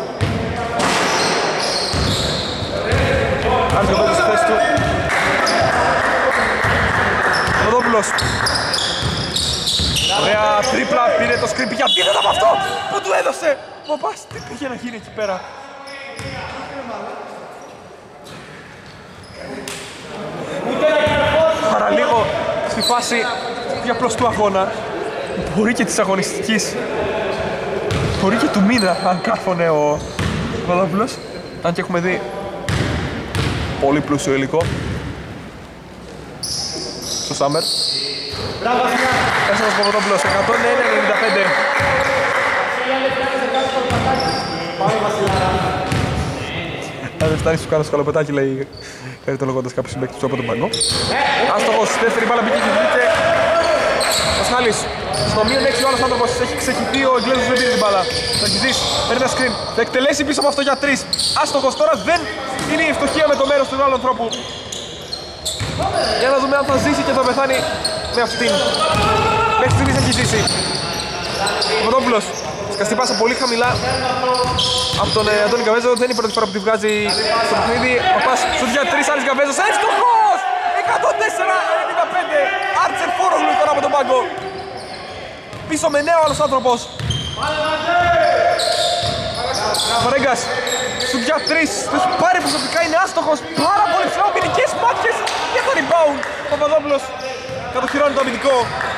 Άρχισε πέντε στη θέση του. Παπαδόπουλος. Ωραία τρίπλα, πήρε το screen, πήγε αντίθετα από αυτό που του έδωσε. Ο Παπάς, τι πήγε να γίνει εκεί πέρα. Παραλίγο στη φάση για απλώς του αγώνα, μπορεί και της αγωνιστικής, μπορεί και του μήνα αν κάρφωνε ο Παπαδόπουλος, αν και έχουμε δει πολύ πλούσιο υλικό στο Summer. Έσοδος Παπαδόπουλος, εκατόν ένα ενενήντα πέντε. Αν δεν φτάνει σου κάνω σκαλοπετάκι, λέει χαριτολογώντας κάποιος συμπαίκτης του από τον πάγκο. Άστοχος, δεύτερη μπάλα μπήκε και βγήκε. Πασχάλης, στο μείον έξι ο άλλος άνθρωπος, έχει ξεχυθεί, ο Εγγλέζος δεν πήρε την μπάλα. Θα αρχιζείς, παίρνει ένα screen, θα εκτελέσει πίσω από αυτό για τρεις. Άστοχος, τώρα δεν είναι η ευστοχία με το μέρος του άλλου ανθρώπου. Για να δούμε αν θα ζήσει και θα πεθάνει με αυτήν. Μέχρι στιγμής έχει ζήσει. Ο Παπαδόπουλος, σκαστή πάσα πολύ χαμηλά από τον ε, Αντώνη Καβέζο, δεν είναι η πρώτη φορά που τη βγάζει στο παιχνίδι. Ο Πας σου για τρεις, άλλης Καβέζος, εύστοχος! εκατόν τέσσερα ενενήντα πέντε, Άρτσερ Φόρογλου τώρα από τον πάγκο. Πίσω με νέο άλλος άνθρωπος. Φαρέγκας, σου για τρεις, το έχει πάρει προσωπικά, είναι άστοχος, πάρα πολύ ψηλά, αμυντικές μάτιες και το rebound. Ο Παπαδόπουλος κατοχυρώνει το αμυντικό.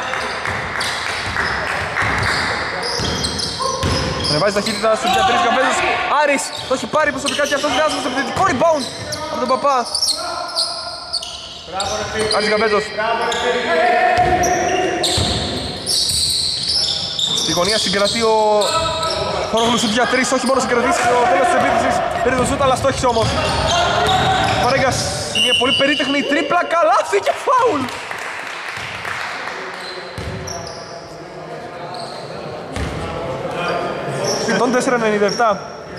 Ανεβάζει ταχύτητα στο για τρεις Καβέζος, Άρης το έχει πάρει προσωπικά και αυτός βγάζει στο επιθετικό rebound από τον Παπά. Άρης Καβέζος. Στη γωνία συγκρατεί ο Φόρογλου σουτ για τρεις, όχι μόνο συγκρατήσει στο τέλος της επίθεσης, πήρε το σουτ αλλά στόχισε όμως. Φαρέγκας, μια πολύ περίτεχνη τρίπλα, καλάθι και φάουλ. εκατόν τέσσερα ενενήντα επτά.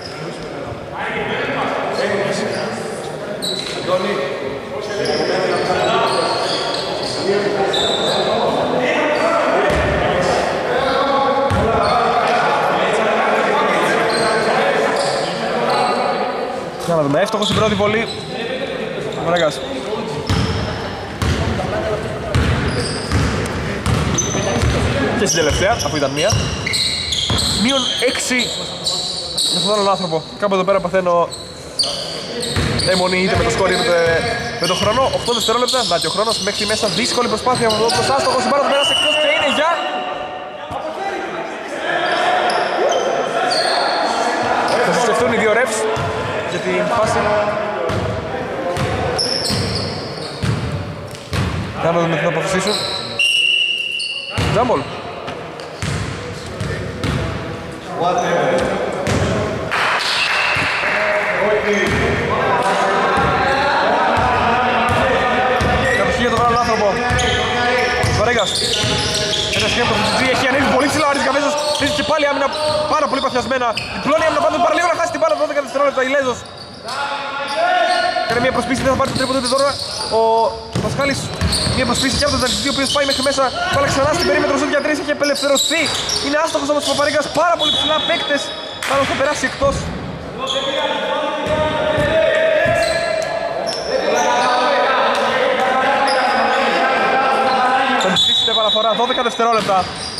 Για να δούμε, εύστοχος στην πρώτη βολή. Μαραγκάς. Και στην τελευταία, αφού ήταν μία. Μείον έξι για αυτόν τον άνθρωπο. Κάπου εδώ πέρα παθαίνω αιμονή είτε με το σκόρ είτε με το χρόνο. οκτώ δευτερόλεπτα, να και ο χρόνος μέχρι μέσα, δύσκολη προσπάθεια από τον άστοχο. Η μπάλα του πέρασε εκτός και είναι για... Θα συσκεφτούν οι δύο refs για την φάση. Για να δούμε τι θα αποφασίσουν. Τζάμπολ. Κατοχή για τον άλλον άνθρωπο. Βαρέγκας. Ένα σχέδιο το Φουτζιτζή έχει ανέβει πολύ ψηλά. Ο Άρης Καβέζος βρίσκει και πάλι άμυνα πάρα πολύ παθιασμένα. Διπλώνει άμυνα πάντων, παραλίγο να χάσει την μπάλα δώδεκα δευτερόλεπτα. Ηλέζος κάνει μια προσπίση, δεν θα πάρει το τρίποντο του τώρα. Ο Πασχάλης μια προσπίση και από τον Ζαλιστή, ο οποίος πάει μέχρι μέσα. Πάλα ξανά στην περίμετρο σου για τρεις, έχει απελευθερωθεί. Είναι άστοχος όμως ο Παπαρέγκας, πάρα πολύ ψηλά παίκτες. Μάλλον θα περάσει εκτός. Θα ζητήσει την επαναφορά, δώδεκα δευτερόλεπτα.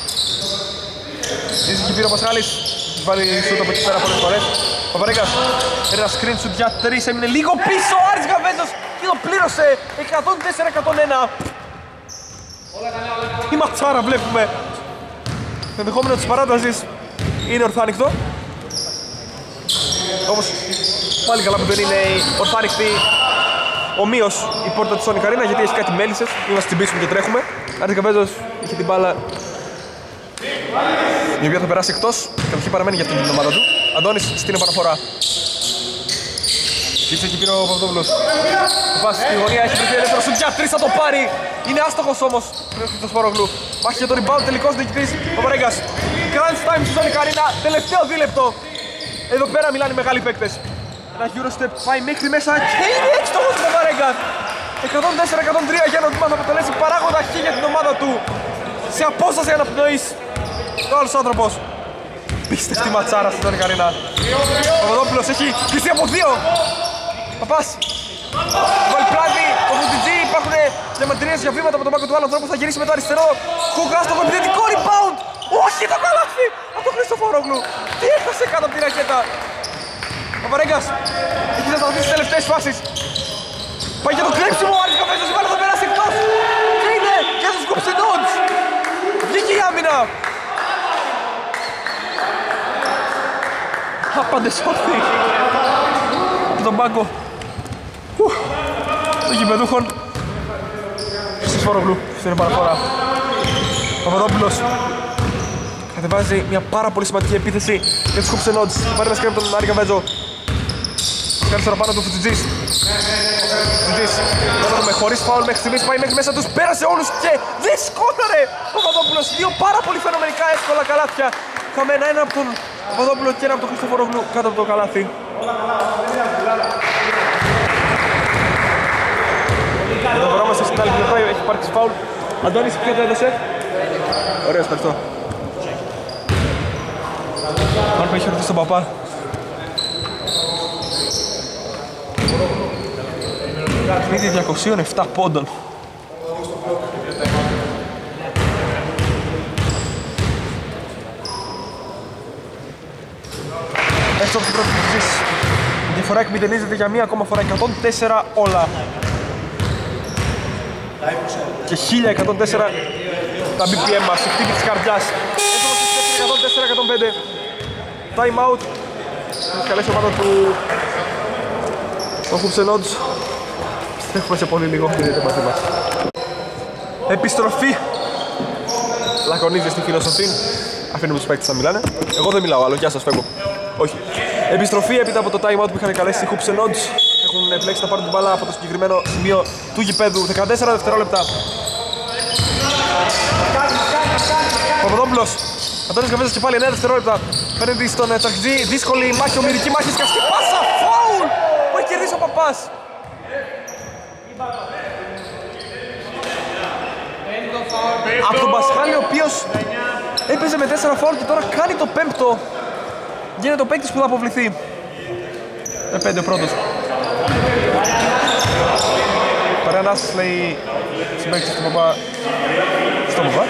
Ζήσει και πήρε ο Πασχάλης. Βάλει σούτ από εκεί πέρα πολλές φορές. Ο Παπαρέγκας, ένα screen shoot για τρεις, έμεινε λίγο πίσω. Ο Άρης Καβέζος και το πλήρωσε. εκατόν τέσσερα εκατόν ένα. Η ματσάρα βλέπουμε. Το ενδεχόμενο της παράτασης είναι ορθάνικτο. Όμως πάλι καλά που δεν είναι ορθάνικτη ομοίως η πόρτα της Sonic Arena, γιατί έχει κάτι μέλισσες. Είμαστε στην πίσουμε και τρέχουμε. Άρης Καβέζος είχε την μπάλα η οποία θα περάσει εκτός. Η κατοχή παραμένει για αυτήν την ομάδα του. Αντώνης στην επαναφορά. Κοίτσε εκεί πήρε ο Παπαδόπουλος. Βάζει στη γωνία, έχει βρεθεί ελεύθερο σουτ για τρεις, θα το πάρει. Είναι άστοχος όμως. Μέχρι το Σπορογλου. Μάχη για το rebound, τελικός νικητής ο Βαρέγκας. Crunch time στη Sonic Arena, τελευταίο δίλεπτο. Εδώ πέρα μιλάνε οι μεγάλοι παίκτες. Ένα Eurostep πάει μέχρι μέσα και είναι έξτοχος ο Βαρέγκας. εκατόν τέσσερα εκατόν τρία για ένα βήμα θα αποτελέσει παράγοντα χ για την ομάδα του. Σε απόσταση αναπνοής. Το άλλος άνθρωπος. Πίστευτη ματσάρα στη Sonic Arena. Ο Παπαδόπουλος έχει κλειστεί από δύο. Παπάς. Βάλει πλάτη, ο Φουτιτζή, υπάρχουν διαμαντρίες για βήματα από τον πάγκο του άλλου ανθρώπου. Θα γυρίσει με το αριστερό. Κογκάστοχο επιθετικό rebound. Όχι το καλάθι από τον Χριστοφορόγλου. Τι έχασε κάτω από τη ρακέτα. Ο Βαρέγκας έχει να σταθεί στις τελευταίες φάσεις. Πάει για το κλέψιμο. Ο Άρης Καφέζος η μπάλα θα περάσει εκτός. Και είναι για τους Κουψενόντς. Βγήκε η άμυνα. Άπαντες όρθιοι από τον πάγκο των γηπεδούχων. Χριστοφορόγλου στην παραφορά. Παπαδόπουλος κατεβάζει μια πάρα πολύ σημαντική επίθεση για τους Κουψενόντς. Πάρει ένα σκρέμ από τον Άρη Καφέζο. Κάνει στο πάνω του Φουτζιτζής. Φουτζιτζής με χωρίς φάουλ μέχρι στιγμής, πάει μέχρι μέσα τους, πέρασε όλους και δεν σκόραρε ο Παπαδόπουλος. Δύο πάρα πολύ φαινομενικά εύκολα καλάθια. Χαμένα, ένα από τον Παπαδόπουλο και ένα από τον Χριστοφορόγλου κάτω από το καλάθι. Εδώ βρισκόμαστε στην άλλη πλευρά, έχει υπάρξει φάουλ. Αντώνης, ποιο το έδωσε? Ωραίος, ευχαριστώ. Αν που έχει ρωτήσει τον παπά. Παιχνίδι διακόσια επτά πόντων. Έξω από την πρώτη φυσής. Η διαφορά εκμηδενίζεται για μία ακόμα φορά, εκατόν τέσσερα όλα. Και χίλια εκατόν τέσσερα τα μπι πι εμ μας, η χτύπη της καρδιάς. Έξω από τις εκατόν τέσσερα εκατόν πέντε. Time out. Έχει καλέσει ομάδα του των Κουψενόντς. Έχουμε σε πολύ λίγο, δείτε μαζί μας. Επιστροφή. Λακωνίζει στη φιλοσοφή. Αφήνουμε τους παίκτες να μιλάνε. Εγώ δεν μιλάω άλλο, γεια σας, φεύγω. Όχι. Επιστροφή έπειτα από το time out που είχαν καλέσει οι Κουψενόντς. Έχουν επιλέξει να πάρουν την μπάλα από το συγκεκριμένο σημείο του γηπέδου. δεκατέσσερα δευτερόλεπτα. Παπαδόπουλος. Αντώνης Καφέζος και πάλι εννέα δευτερόλεπτα. Φαίνεται στον Τσαρκτζή. Δύσκολη μάχη, ομηρική μάχη. Σκαστή πάσα. Φάουλ! Που έχει κερδίσει ο Παπάς. Από τον Πασχάλη, ο οποίος έπαιζε με τέσσερα φάουλ και τώρα κάνει το πέμπτο. Γίνεται ο παίκτης που θα αποβληθεί. Με πέντε ο πρώτος. Παρέα να σας λέει συμπαίκτης του Παπά στο Παπά.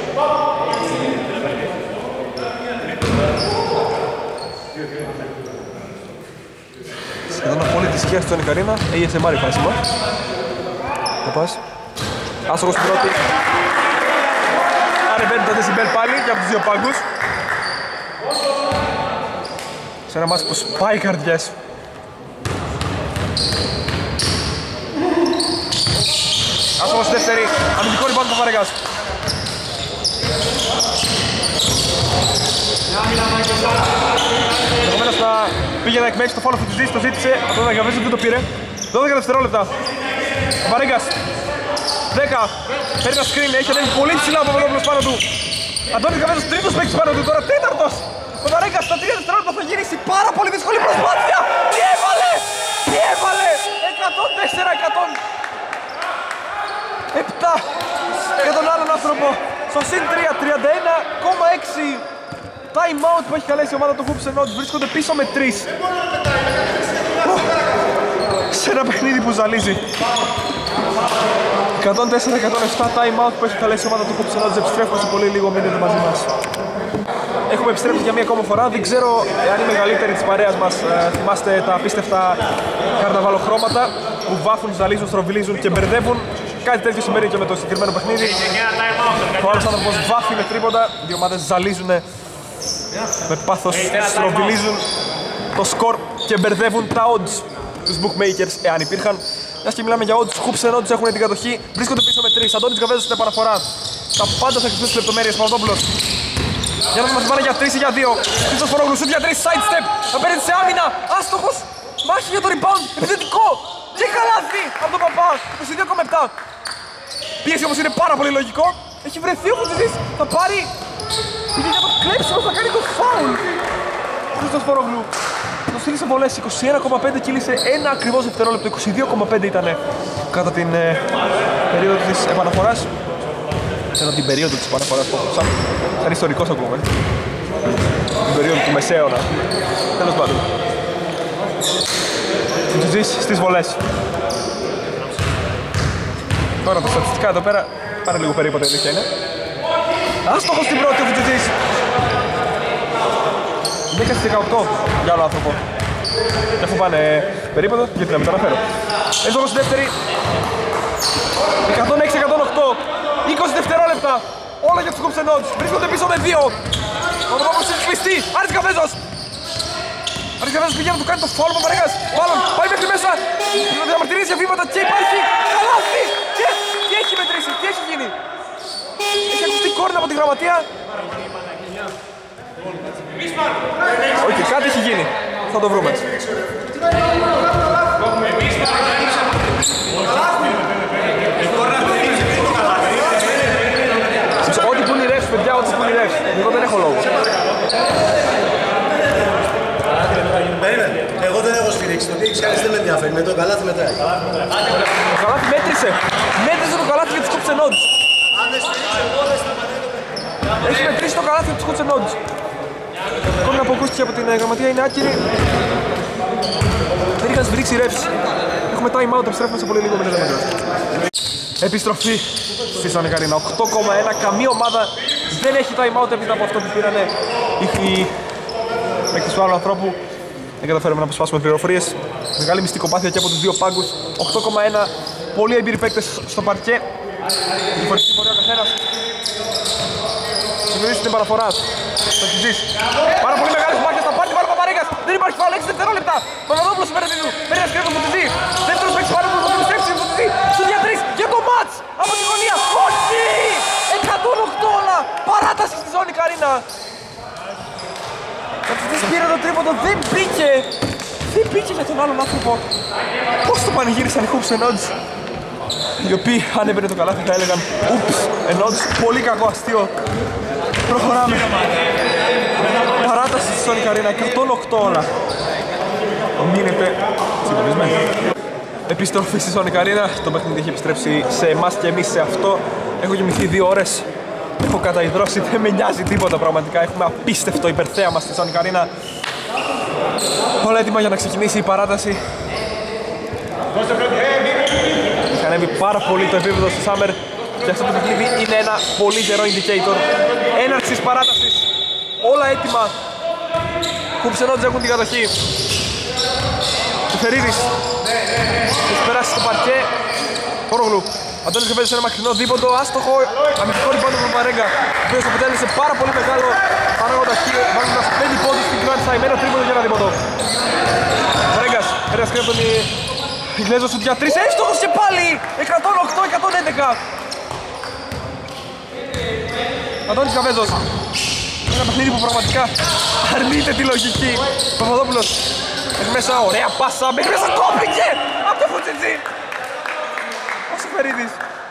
Σχεδόν απόλυτη σκιά στον Ικαρίνα, έι ες εμ αρ η φάση μας. Παπάς. Άσοχος πρώτη. Ανεβαίνει το δεσιμπέλ πάλι και από τους δύο πάγκους. Σε ένα μάτς που σπάει καρδιές. Άσοχος δεύτερη. Αμυντικό λοιπόν του Βαρέγκας. Ενδεχομένως θα πήγε να εκμέξει το φάουλ του Τζις, το ζήτησε. Από τον Αγιαβέζο δεν το πήρε. δώδεκα δευτερόλεπτα. Ο Βαρέγκας. δέκα. Παίρνει ένα screen, έχει ανέβει πολύ ψηλά ο Παπαδόπουλος πάνω του. Αντώνης Καφέζος τρίτος παίκτης πάνω του, τώρα τέταρτος. Ο Βαρέγκας στα τρία δευτερόλεπτα θα γυρίσει, πάρα πολύ δύσκολη προσπάθεια. Τι έβαλε! Τι έβαλε! εκατόν τέσσερα εκατόν επτά για τον άλλον άνθρωπο. Στο συν τρία, τριάντα ένα κόμμα έξι. Time out που έχει καλέσει η ομάδα του Κουψενόντς, βρίσκονται πίσω με τρεις. Σε ένα παιχνίδι που ζαλίζει. εκατόν τέσσερα εκατόν επτά time out που έχει καλέσει η ομάδα του Κουψενόντς. Επιστρέφουμε σε πολύ λίγο, μείνετε μαζί μας. Έχουμε επιστρέψει για μία ακόμα φορά. Δεν ξέρω αν οι μεγαλύτεροι της παρέας μας ε, θυμάστε τα απίστευτα καρναβαλοχρώματα που βάφουν, ζαλίζουν, στροβιλίζουν και μπερδεύουν. Κάτι τέτοιο συμβαίνει και με το συγκεκριμένο παιχνίδι. Ο άλλος άνθρωπος βάφει με τρίποντα, οι ομάδες ζαλίζουν με πάθος, στροβιλίζουν το σκορ και μπερδεύουν τα odds τους bookmakers εάν υπήρχαν. Μιας και μιλάμε για odds, Κουψενόντς έχουν την κατοχή, βρίσκονται πίσω με τρεις. Αντώνης Καφέζος στην επαναφορά. Τα πάντα θα εκτεθούν στις λεπτομέρειες. Παπαδόπουλος. Για να μας πάνε για τρεις ή για δύο. Χριστοφορόγλου σουτ για τρεις, side step. Θα παίρνει σε άμυνα. Άστοχος. Μάχη για το rebound. Επιθετικό. Και καλάθι από τον Παπά. είκοσι δύο κόμμα επτά. Πίεση όμως είναι πάρα πολύ λογικό. Έχει βρεθεί ο Φουτζητής. Θα πάρει. Πήγε για το κλέψιμο, θα κάνει το foul. Χριστοφορόγλου. Το στείλει σε βολές. είκοσι ένα κόμμα πέντε κύλησε ένα ακριβώς δευτερόλεπτο. είκοσι δύο κόμμα πέντε ήταν κατά την ε, περίοδο της επαναφοράς. Κατά την περίοδο της επαναφοράς που σαν, σαν ιστορικός ακόμα. Την περίοδο του Μεσαίωνα. Τέλος πάντων. Φουτζητής στις βολές. Τώρα τα στατιστικά εδώ πέρα πάρε λίγο περίπου η αλήθεια είναι. Άστοχος στην πρώτη ο Φουτζιτζής. δέκα στις δεκαοκτώ για άλλο άνθρωπο. Και αφού πάνε περίπου γιατί να μην τα αναφέρω. Άστοχος στη δεύτερη. εκατόν έξι εκατόν οκτώ. είκοσι δευτερόλεπτα. Όλα για τους Κουψενόντς. Βρίσκονται πίσω με δύο. Ο Παπαδόπουλος είναι κλειστή. Άρης Καβέζος. Άρης Καβέζος πηγαίνει να του κάνει το φάουλ Παπαρέγας. Μάλλον πάει μέχρι μέσα. Διαμαρτυρίζει για βήματα και υπάρχει καλάθι. Και τι έχει μετρήσει, τι έχει γίνει. Έχει ακουστεί κόρνα από τη γραμματεία. Όχι, κάτι έχει γίνει. Θα το βρούμε. Ό,τι που είναι οι refs, παιδιά, ό,τι που είναι οι refs. Εγώ δεν έχω λόγο. Εγώ δεν έχω σφυρίξει. Το τι έχεις κάνει δεν με ενδιαφέρει. Με το καλάθι μετράει. Το καλάθι μέτρησε. Μέτρησε το καλάθι για τους Κουψενόντς. Αν δεν σφυρίξει εγώ δεν σταματήσω. Έχει μετρήσει το καλάθι για τους Κουψενόντς. Ακόμη που ακούστηκε από την γραμματεία είναι άκυρη. Δεν είχαν σφυρίξει οι refs. Έχουμε time out, επιστρέφουμε σε πολύ λίγο μετά. Επιστροφή στη Σόνικα Αρίνα. οκτώ κόμμα ένα. Καμία ομάδα δεν έχει time out έπειτα από αυτό που πήρανε οι παίκτες του άλλου ανθρώπου. Δεν καταφέραμε να αποσπάσουμε πληροφορίες. Μεγάλη μυστικοπάθεια και από τους δύο πάγκους. οκτώ κόμμα ένα. Πολύ έμπειροι παίκτες στο παρκέ. Διαφορετική πορεία ο καθένας. Συμμερίζει την παραφορά. Στο Κιτζής. Πάρα πολύ μεγάλες μάχες. Θα πάρει την πάρα Παπαρέγας. Δεν υπάρχει φάουλ. έξι δευτερόλεπτα. Παπαδόπουλος υπέρ του. Παίρνει ένα σκρέφο Φουτζή. Δεύτερος παίκτης πάρα πολύ θα επιστρέψει ο Φουτζή. Σου διατρείς για το μάτς. Από τη γωνία. Όχι! εκατόν οκτώ όλα. Παράταση στη Σόνικα Αρίνα. Αυτός πήρε το τρίποντο, δεν μπήκε! Δεν μπήκε για τον άλλον άνθρωπο. Πώς το πανηγύρισαν οι Κουψενόντς. Οι οποίοι αν έμπαινε το καλάθι θα έλεγαν ούψ, ενόντς, πολύ κακό αστείο. Προχωράμε. Παράταση στη Σόνικα Αρίνα, εκατόν οκτώ όλα. Μείνετε συντονισμένοι. Επιστροφή στη Σόνικα Αρίνα, το παιχνίδι έχει επιστρέψει σε εμάς και εμείς σε αυτό. Έχω κοιμηθεί δύο ώρες. Έχω καταϊδρώσει, δεν με νοιάζει τίποτα πραγματικά. Έχουμε απίστευτο υπερθέαμα στη Σόνικα Αρίνα. Όλα έτοιμα για να ξεκινήσει η παράταση. Έχει ανέβει πάρα πολύ το επίπεδο στο Summer και αυτό το παιχνίδι είναι ένα πολύ καιρό indicator έναρξης παράτασης. Όλα έτοιμα. Κουψενόντς έχουν την κατοχή. Φερίδης έχει περάσει στο παρκέ. Πόρογλου. Αντώνης Καβέζος σε ένα μακρινό δίποντο, άστοχο, αμυντικό rebound από τον Παπαρέγκα, ο οποίος αποτέλεσε πάρα πολύ μεγάλο παράγοντα χ, βάζοντας πέντε πόντους στην Grand Time, ένα τρίποντο και ένα δίποντο. Παπαρέγκας, ένας κρύβει τον Ιγλέζο σου για τρεις, εύστοχος και πάλι, εκατόν οκτώ εκατόν έντεκα. Αντώνης Καβέζος, ένα παιχνίδι που πραγματικά αρνείται τη λογική. Παπαδόπουλος, έχει μέσα ωραία πάσα, μέχρι μέσα κόπηκε από το Φουτζιτζή. Φερίδης.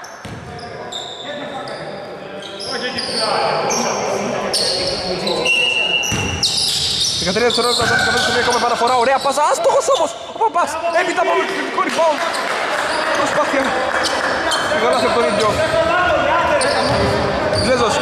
δεκατρία δευτερόλεπτα, θα κάνει μια ακόμα παραφορά, ωραία πάσα, άστοχος όμως ο Παπάς, έπειτα από το κριτικό rebound. Προσπάθεια, γαλάθη από τον ίδιο. Ζέζος.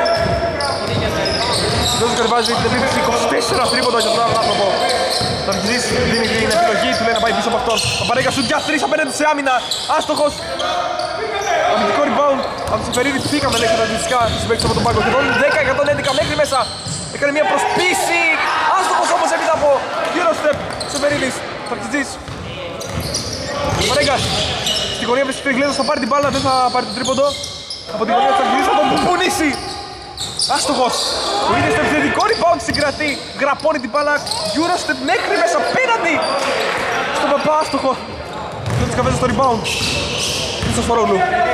Ζέζος κατεβάζει την επίθεση, είκοσι τέσσερα τρίποντα για τον άλλο άνθρωπο. Το Αρχιζής δίνει την επιλογή, του λέει να πάει πίσω από αυτόν. Παπαρέγκα σου για τρεις απέναντι σε άμυνα, άστοχος. Αμυντικό rebound από τον Σεφερίδη, φύγαμε λέει στρατηγικά στους παίκτες από τον πάγκο. Και δέκα εκατόν έντεκα μέχρι μέσα. Έκανε μια προσπίση, άστοχος όμως έπειτα από Eurostep. Σεφερίδης, Αρχιζής. Παπαρέγκας, στη γωνία βρίσκεται ο Ιγλέζος, θα πάρει την μπάλα, δεν θα πάρει το τρίποντο. Από την γωνία της Αρχιζής θα τον πουπονίσει. Άστοχος, ο ίδιος στο επιθετικό rebound συγκρατεί, γραπώνει την μπάλα, Eurostep μέχρι μέσα πέναντι στον Παπά, άστοχο. Δεν της Καβέζος στο rebound, είναι στο Σφορόγλου.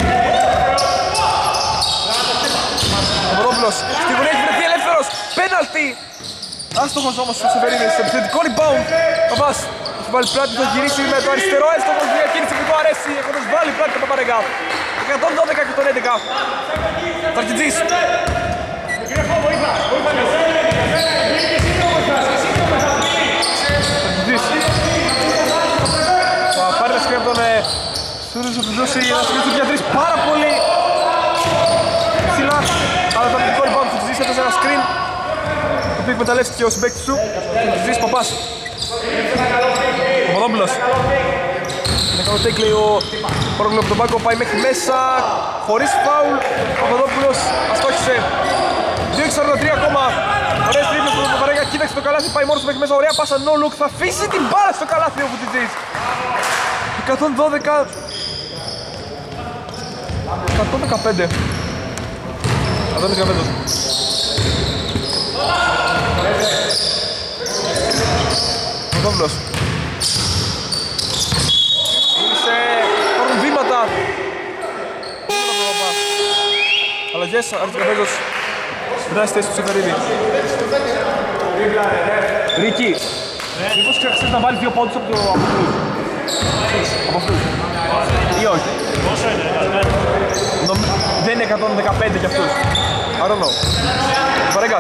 Ο Παπαδόπουλος, στη γωνία έχει βρεθεί ελεύθερος, πέναλτι. Άστοχος όμως ο Σεφερίδης, στο επιθετικό rebound, Παπάς. Έχει βάλει πλάτη, θα γυρίσει με το αριστερό, εύστοχος διακίνηση που του αρέσει, έχοντας βάλει πλάτη το Παπαρέγκα. εκατόν δώδεκα εκατόν έντεκα. Ταρκιτζής. Θα πάρει τα σκρέπ τον Σούρος, θα του δώσει ένα σκρέπ του για τρεις πάρα πολύ ψηλά, αλλά το αμυντικό rebound του Ταρκιτζής έδωσε ένα screen το οποίο εκμεταλλεύτηκε ο συμπαίκτης του. Ταρκιτζής, Παπάς. Παπαδόπουλος. Είναι καλό take, λέει ο Πρόβλημα από τον πάγκο, πάει μέχρι μέσα χωρίς φάουλ. Ο Παπαδόπουλος αστόχησε. δύο σαράντα τρία ακόμα. Ωραίες τρίπλες του Παπαρέγκα, κοίταξε το καλάθι, πάει μόνος μέχρι μέσα. Ωραία πάσα, no look, θα αφήσει την μπάλα στο καλάθι ο Βουτιτζής. εκατόν δώδεκα εκατόν δεκαπέντε. εκατόν δεκαπέντε. Παπαδόπουλος. Γύρισε, πάρουν βήματα. Αλλαγές, Αριστοκαπέζος. Βράζει θέση του Σεφερίδη. Ρίκη, μήπως ξέχασες να βάλει δύο πόντους από το αυτούς. Από αυτούς. Ή όχι. Δεν είναι εκατόν δεκαπέντε κι αυτούς. I don't know. Βαρέγκας.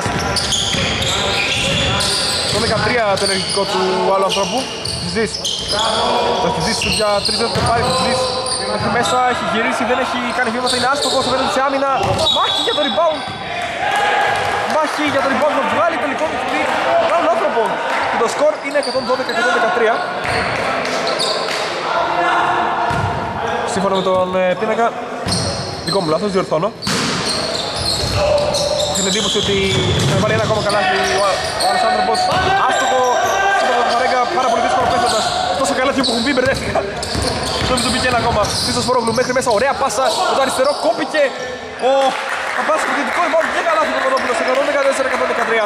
εκατόν δεκατρία το ενεργητικό του άλλου ανθρώπου. Ζεις. Θα χτυπήσει για τρεις δεν θα πάρει. Ζεις. Μέχρι μέσα έχει γυρίσει, δεν έχει κάνει βήματα, είναι άστοχος, φαίνεται σε άμυνα. Μάχη για το rebound. Μάχη για το rebound, να βγάλει τελικό του χτυπή τον άλλον άνθρωπο. Και το σκορ είναι εκατόν δώδεκα εκατόν δεκατρία. Σύμφωνα με τον ε, πίνακα, δικό μου λάθος, διορθώνω. Έχει την εντύπωση ότι θα βάλει ένα ακόμα καλάθι ο, ο άλλος άνθρωπος. Άστοχο, σύμφωνα με τον Μαρέγκα, πάρα πολύ δύσκολο πέφτοντας. Τόσο καλάθι που έχουν μπει, μπερδεύτηκα. Νομίζω μπήκε ένα ακόμα. Πίσω Σφορόγλου μέχρι μέσα, ωραία πάσα. Με το αριστερό κόπηκε ο Παπάς στο δυτικό rebound. Και καλάθι του Παπαδόπουλος, εκατόν δεκατέσσερα εκατόν δεκατρία.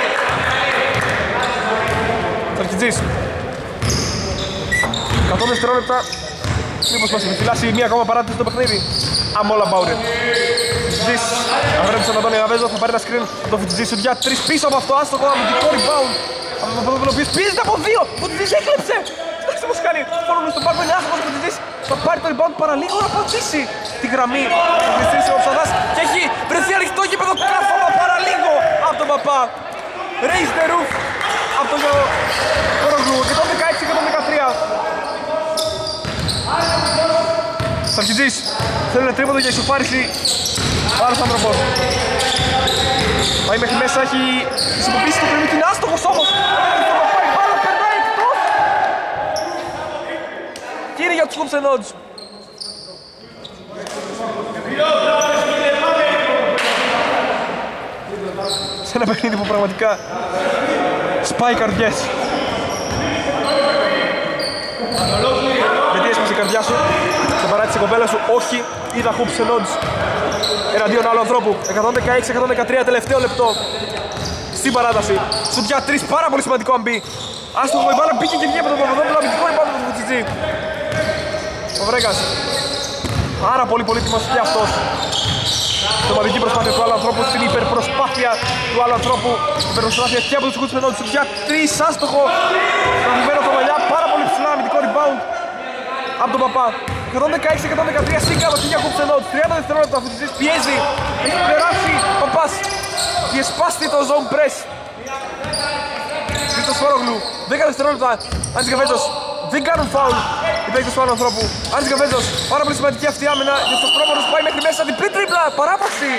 Σαρκιτζής. εκατό δευτερόλεπτα. Μήπως μας επιφυλάσει μία ακόμα παράτηση στο παιχνίδι. I'm all about it. Φιτζής, αγρέπησε με τον Ιαβέζο, θα πάρει ένα screen το Φιτζής για τρεις πίσω από αυτό, άστοχο αμυντικό rebound. Από τον Παπαδόπουλο, ο οποίος πιέζεται από δύο. Ο Φιτζής έκλεψε. Κοιτάξτε πώς κάνει. Φόλωνος στον πάγκο, είναι άστοχος ο Φιτζής. Θα πάρει το rebound παραλίγο να πατήσει τη γραμμή. Θα χρηστήσει ο Ψαδάς και έχει βρεθεί ανοιχτό γήπεδο κάθομα παραλίγο από τον Παπά. Raise the roof από τον Κορογλού. εκατόν δεκαέξι εκατόν δεκατρία. Σαρκιτζής θέλει τρίποντο για ισοφάριση ο άλλος άνθρωπος. Πάει μέχρι μέσα, έχει χρησιμοποιήσει το παιδί, είναι άστοχος όμως. Πάει μπάλα, περνάει εκτός. Και είναι για τους Hoops and Odds. Σε ένα παιχνίδι που πραγματικά σπάει καρδιές. Γιατί έσπασε η καρδιά σου, σε παράτησε η κοπέλα σου, όχι, είδα Hoops and Odds εναντίον άλλου ανθρώπου. εκατόν δεκαέξι εκατόν δεκατρία, τελευταίο λεπτό στην παράταση. Σουτ για τρεις, πάρα πολύ σημαντικό αν μπει. Άστοχο, η μπάλα μπήκε και βγήκε από τον Παπαδόπουλο, αμυντικό rebound του Φουτσιτζή. Ο Βρέγκας, πάρα πολύ πολύτιμος και αυτός. Το μαδική προσπάθεια του άλλου ανθρώπου, στην υπερπροσπάθεια του άλλου ανθρώπου. Υπερπροσπάθεια και από τους Hoops and Odds. Σουτ για τρεις, άστοχο. Τραβηγμένο το μαλλιά, πάρα πολύ ψηλά, αμυντικό rebound από τον Παπά. εκατόν δεκαέξι εκατόν δεκατρία σύγκαμα και για Hoops and Odds. τριάντα δευτερόλεπτα, ο Φουτσιτζής πιέζει. Έχει περάσει ο Παπάς. Διεσπάστη το zone press. Χρήστος Σφορόγλου, δέκα δευτερόλεπτα. Άρης Καφέτος, δεν κάνουν φάουλ οι παίκτες του άλλου ανθρώπου. Άρης Καφέτος, πάρα πολύ σημαντική αυτή η άμυνα. Για τους πρόπορους πάει μέχρι μέσα, διπλή τρίπλα, παράπαυση.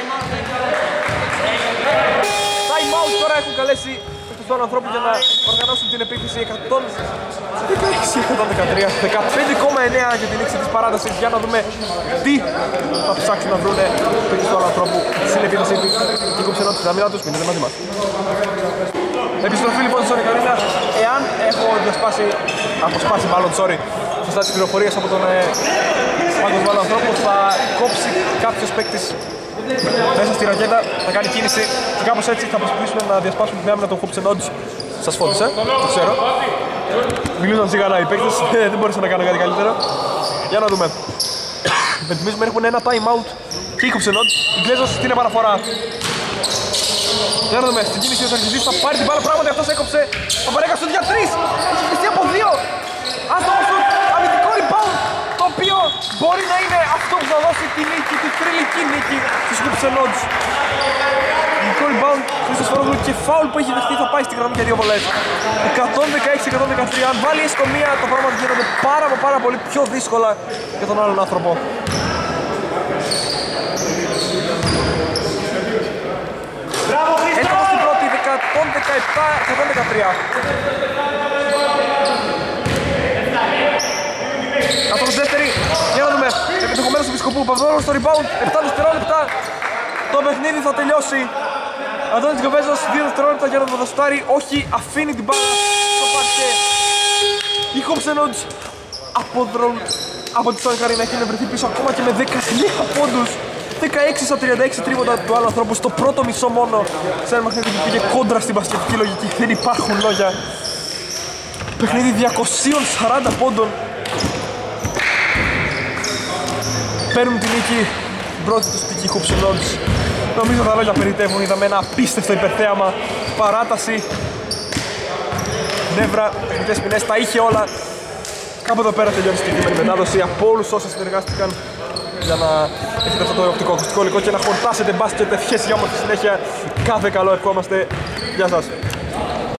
Time out τώρα έχουν καλέσει του άλλου ανθρώπου για να οργανώσουν την επίθεση. Εκατόν δεκαέξι εκατόν δεκατρία, δεκαπέντε κόμμα εννέα για την λήξη της παράτασης. Για να δούμε τι θα ψάξουν να βρουν οι παίκτες του άλλου ανθρώπου στην επίθεση του. Και κόψε ενώ τους αμήνα τους, μείνετε μαζί μας. Επιστροφή λοιπόν στον Ικαρίνα. Εάν έχω διασπάσει, αποσπάσει μάλλον, sorry, σωστά τις πληροφορίες από τον πάγκο του άλλου ανθρώπου, θα κόψει κάποιος παίκτης μέσα στη ρακέτα, θα κάνει κίνηση και κάπως έτσι θα προσπαθήσουμε να διασπάσουμε την άμυνα των Hoops and Odds. Σας φώτισε, το ξέρω. Μιλούσαν σιγανά οι παίκτες, δεν μπορούσα να κάνω κάτι καλύτερο. Για να δούμε. Υπενθυμίζουμε έχουν ένα time out και οι Hoops and Odds. Η Γκλέζος στην επαναφορά. Για να δούμε, στην κίνηση ο Σαρκιτζής θα πάρει την μπάλα, πράγματι αυτός έκοψε. Ο Παρέγκα σουτ για τρεις, έχει χτιστεί από δύο. Άστοχο σουτ, αμυντικό rebound, το οποίο μπορεί να είναι αυτό που θα δώσει τη νίκη, τη θρυλική νίκη στους Hoops and Odds. Αμυντικό rebound, Χρήστος Σφορόγλου και φάουλ που έχει δεχτεί θα πάει στη γραμμή για δύο βολές. εκατόν δεκαέξι εκατόν δεκατρία, αν βάλει έστω μία τα πράγματα γίνονται πάρα πάρα πολύ πιο δύσκολα για τον άλλον άνθρωπο. Έτοιμος στην πρώτη, εκατόν δεκαεπτά εκατόν δεκατρία. Καθώς δεύτερη, για να δούμε, επιτυχωμένος του Επισκοπού, Παπαδόρος στο rebound, επτά δευτερόλεπτα, το παιχνίδι θα τελειώσει. Αντώνης Γκοβέζος, δύο δευτερόλεπτα για να το δοστάρει, όχι, αφήνει την μπάλα στο παρκέ. Οι Hobson από, δρο... από τη Στόνη Χαρίνα έχει βρεθεί πίσω ακόμα και με δεκαεννέα πόντους. δεκαέξι στα τριάντα έξι τρίποτα του άλλου ανθρώπου στο πρώτο μισό μόνο. Σε ένα παιχνίδι που πήγε κόντρα στην μπασκετική λογική, δεν υπάρχουν λόγια. Παιχνίδι διακόσια σαράντα πόντων. Παίρνουν την νίκη πρώτη τους πικοί Hobson. Νομίζω τα λόγια περιτεύουν, είδαμε ένα απίστευτο υπερθέαμα. Παράταση, νεύρα, τεχνικές ποινές, τα είχε όλα. Κάπου εδώ πέρα τελειώνει η συγκεκριμένη μετάδοση. Από όλους όσοι συνεργάστηκαν για να έχετε αυτό το οπτικό ακουστικό υλικό και να χορτάσετε μπάσκετ, ευχές για όμορφη συνέχεια. Κάθε καλό ευχόμαστε. Γεια σας.